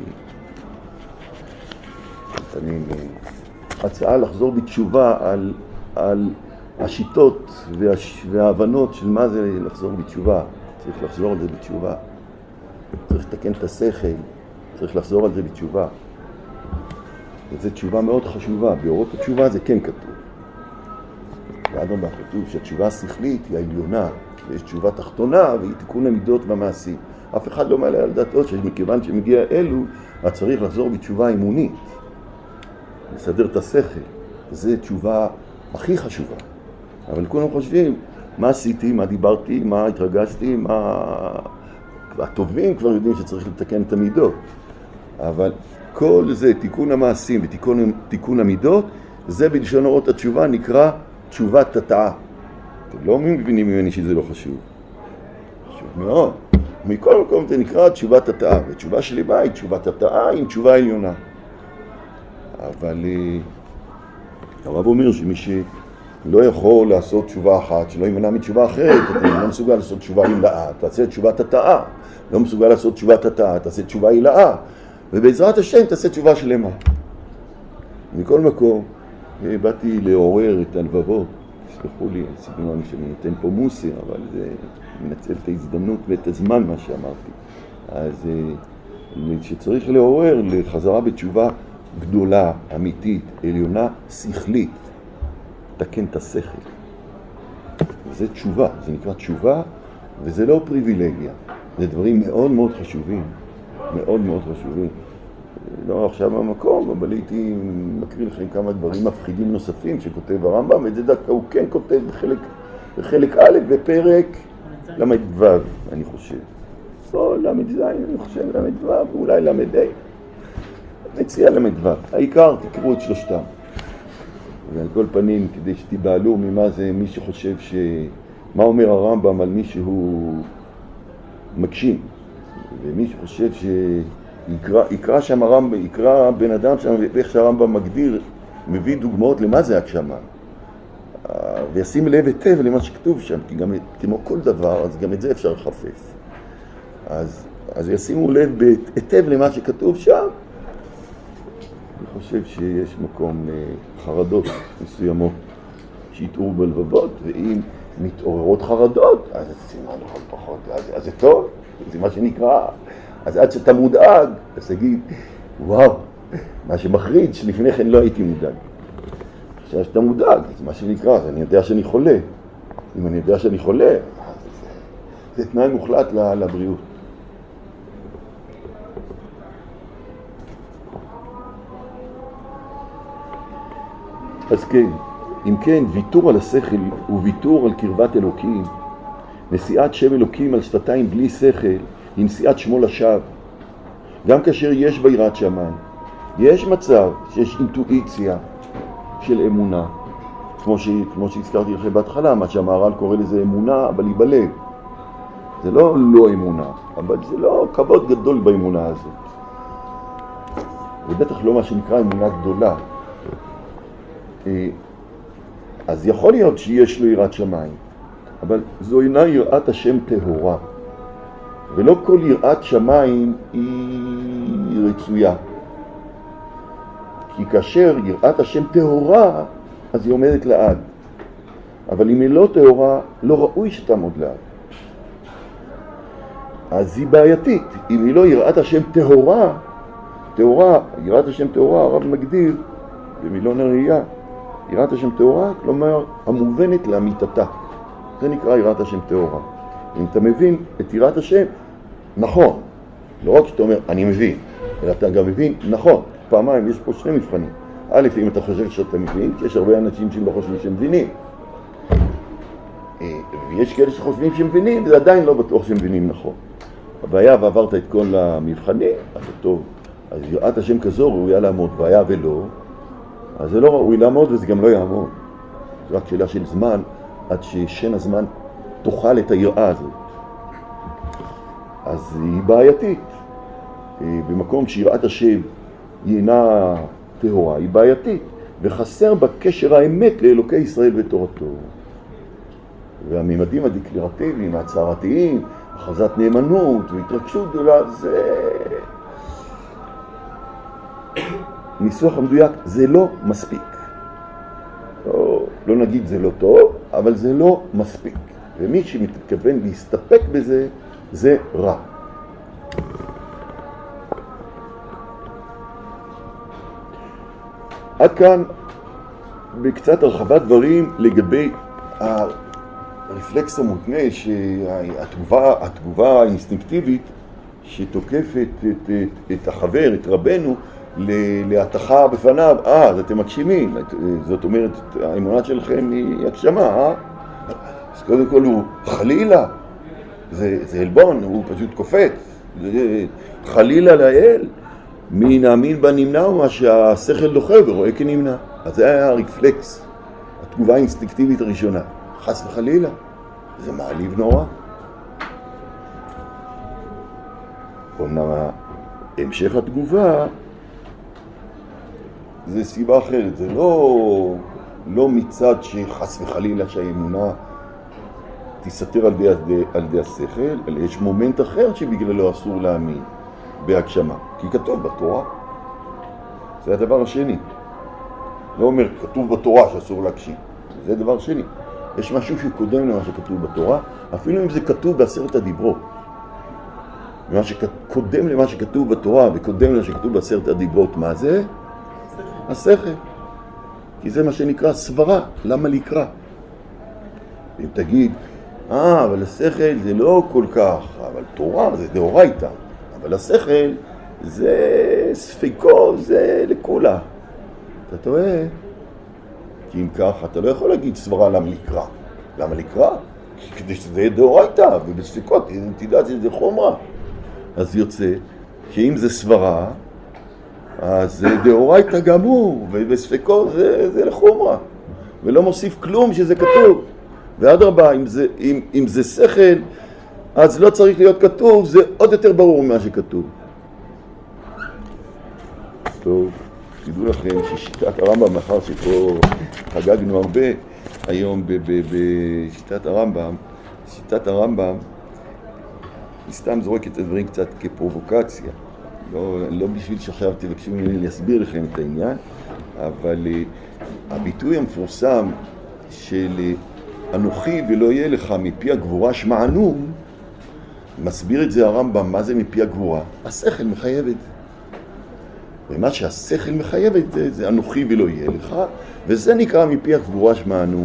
אני... הצעה לחזור בתשובה על, על השיטות והש... וההבנות של מה זה לחזור בתשובה. צריך לחזור על זה בתשובה. צריך לתקן את השכל. צריך לחזור על זה בתשובה. וזו תשובה מאוד חשובה. באורות התשובה זה כן כתוב. באדם כתוב שהתשובה השכלית היא העליונה, ויש תשובה תחתונה והיא תיקון המידות והמעשים. אף אחד לא מעלה על דעתו שמכיוון שמגיע אלו, אז צריך לחזור בתשובה אימונית. לסדר את השכל. וזו תשובה הכי חשובה. אבל כולם חושבים, מה עשיתי, מה דיברתי, מה התרגשתי, מה... הטובים כבר יודעים שצריך לתקן את המידות. אבל כל זה, תיקון המעשים ותיקון תיקון המידות, זה בלשון אורות התשובה נקרא תשובת התאה. אתם לא מבינים ממני שזה לא חשוב. חשוב מאוד. מכל מקום זה נקרא תשובת התאה. ותשובה שלי בה היא תשובת התאה עם תשובה עליונה. אבל הרב אומר שמי שלא יכול לעשות תשובה אחת, שלא ימנע מתשובה אחרת, אתה לא מסוגל לעשות תשובה הילאה, תעשה תשובת התאה. לא מסוגל לעשות תשובת התאה, תעשה תשובה הילאה. ובעזרת השם תעשה תשובה שלמה. מכל מקום, באתי לעורר את הלבבות. סלחו לי, סגנון שאני נותן פה מוסר, אבל זה מנצל את ההזדמנות ואת הזמן מה שאמרתי. אז שצריך לעורר לחזרה בתשובה גדולה, אמיתית, עליונה, שכלית. תקן את השכל. זה תשובה, זה נקרא תשובה, וזה לא פריבילגיה. זה דברים מאוד מאוד חשובים. מאוד מאוד חשובים. לא עכשיו במקום, אבל הייתי מקריא לכם כמה דברים מפחידים נוספים שכותב הרמב"ם, ואת זה דווקא הוא כן כותב בחלק בחלק א' בפרק למד ו', אני חושב. או למד ז', אני חושב למד ו', ואולי למד ה'. מציע למד ו'. העיקר, תקראו את שלושתם. ועל כל פנים, כדי שתיבעלו ממה זה מי שחושב ש... מה אומר הרמב"ם על מי שהוא מגשים. ומי שחושב שיקרא יקרא שם הרמב"ם, יקרא בן אדם שם, ואיך שהרמב"ם מגדיר, מביא דוגמאות למה זה הגשמה. וישים לב היטב למה שכתוב שם, כי גם כמו כל דבר, אז גם את זה אפשר לחפש. אז, אז ישימו לב היטב למה שכתוב שם. אני חושב שיש מקום לחרדות מסוימות שיתעוררו בלבבות, ואם מתעוררות חרדות, אז זה סימן לכל פחות, אז, אז זה טוב, זה מה שנקרא. אז עד שאתה מודאג, אז תגיד, וואו, מה שמחריד שלפני כן לא הייתי מודאג. עכשיו שאתה מודאג, זה מה שנקרא, אז אני יודע שאני חולה. אם אני יודע שאני חולה, זה, זה תנאי מוחלט לבריאות. אז כן, אם כן, ויתור על השכל וויתור על קרבת אלוקים, נשיאת שם אלוקים על שפתיים בלי שכל, היא נשיאת שמו לשווא. גם כאשר יש בה יראת שמיים, יש מצב שיש אינטואיציה של אמונה, כמו, ש... כמו שהזכרתי לכם בהתחלה, מה שהמהר"ל קורא לזה אמונה, אבל היא בלב. זה לא לא אמונה, אבל זה לא כבוד גדול באמונה הזאת. ובטח לא מה שנקרא אמונה גדולה. אז יכול להיות שיש לו יראת שמיים, אבל זו אינה יראת השם טהורה, ולא כל יראת שמיים היא רצויה. כי כאשר יראת השם טהורה, אז היא עומדת לעד. אבל אם היא לא טהורה, לא ראוי שתעמוד לעד. אז היא בעייתית. אם היא לא יראת השם טהורה, טהורה, יראת השם טהורה, הרב מגדיר במילון הראייה, יראת השם טהורה, כלומר, המובנת לאמיתתה. זה נקרא יראת השם טהורה. אם אתה מבין את יראת השם, נכון. לא רק שאתה אומר, אני מבין, אלא אתה גם מבין, נכון. פעמיים, יש פה שני מבחנים. א', אם אתה חושב שאתה מבין, כי יש הרבה אנשים שלא חושבים שהם מבינים. ויש כאלה שחושבים שהם מבינים, וזה עדיין לא בטוח שהם מבינים נכון. הבעיה, ועברת את כל המבחנים, אז זה טוב. אז יראת השם כזו ראויה לעמוד, והיה ולא, אז זה לא ראוי לעמוד וזה גם לא יעמוד. זה רק שאלה של זמן, עד ששן הזמן תאכל את היראה הזאת. אז היא בעייתית. במקום שיראת השם היא אינה טהורה, היא בעייתית, וחסר בקשר האמת לאלוקי ישראל ותורתו. והממדים הדקלרטיביים, ההצהרתיים, הכרזת נאמנות והתרגשות גדולה, זה... ניסוח המדויק, זה לא מספיק. לא, לא נגיד זה לא טוב, אבל זה לא מספיק. ומי שמתכוון להסתפק בזה, זה רע. עד כאן בקצת הרחבת דברים לגבי הרפלקס המותנה, שהתגובה, התגובה האינסטינקטיבית שתוקפת את, את, את החבר, את רבנו, להתחה בפניו. אה, אז אתם מגשימים. זאת אומרת, האמונה שלכם היא הגשמה, אה? אז קודם כל הוא חלילה, זה, זה אלבון, הוא פשוט קופץ. חלילה לאל, מי נאמין בנמנע ומה שהשכל דוחה ורואה כנמנע. אז זה היה הרפלקס, התגובה האינסטינקטיבית הראשונה. חס וחלילה, זה מעליב נורא. אומנם המשך התגובה זה סיבה אחרת, זה לא, לא מצד שחס וחלילה שהאמונה תסתר על די, על די השכל, אלא יש מומנט אחר שבגללו אסור להאמין בהגשמה, כי כתוב בתורה. זה הדבר השני. לא אומר, כתוב בתורה שאסור להגשים. זה דבר שני. יש משהו שקודם למה שכתוב בתורה, אפילו אם זה כתוב בעשרת הדיברות. מה שקודם למה שכתוב בתורה וקודם למה שכתוב בעשרת הדיברות, מה זה? השכל. כי זה מה שנקרא סברה. למה לקרוא? אם תגיד, אה, אבל השכל זה לא כל כך, אבל תורה זה דאורייתא. אבל השכל זה ספיקו, זה לכולה. אתה טועה? כי אם כך, אתה לא יכול להגיד סברה למה לקרוא. למה לקרוא? כדי שזה יהיה דאורייתא, ובספיקות תדע שזה חומרה. אז יוצא שאם זה סברה, אז זה דאורייתא גם הוא, ובספיקות זה, זה לחומרה. ולא מוסיף כלום שזה כתוב. ואדרבה, אם זה, אם, אם זה שכל, אז לא צריך להיות כתוב, זה עוד יותר ברור ממה שכתוב. טוב, תדעו לכם ששיטת הרמב"ם, מאחר שפה חגגנו הרבה היום בשיטת הרמב"ם, שיטת הרמב"ם, היא סתם זורקת את הדברים קצת כפרובוקציה. לא, לא בשביל שעכשיו תבקשו ממני להסביר לכם את העניין, אבל uh, הביטוי המפורסם של uh, אנוכי ולא יהיה לך מפי הגבורה שמענו, מסביר את זה הרמב"ם, מה זה מפי הגבורה? השכל מחייב את זה. ומה שהשכל מחייב את זה, זה אנוכי ולא יהיה לך, וזה נקרא מפי הגבורה שמענו.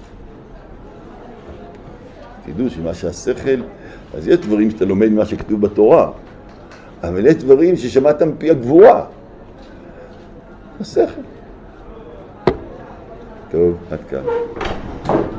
תדעו שמה שהשכל, אז יש דברים שאתה לומד ממה שכתוב בתורה, אבל יש דברים ששמעת מפי הגבורה. השכל. טוב, עד כאן.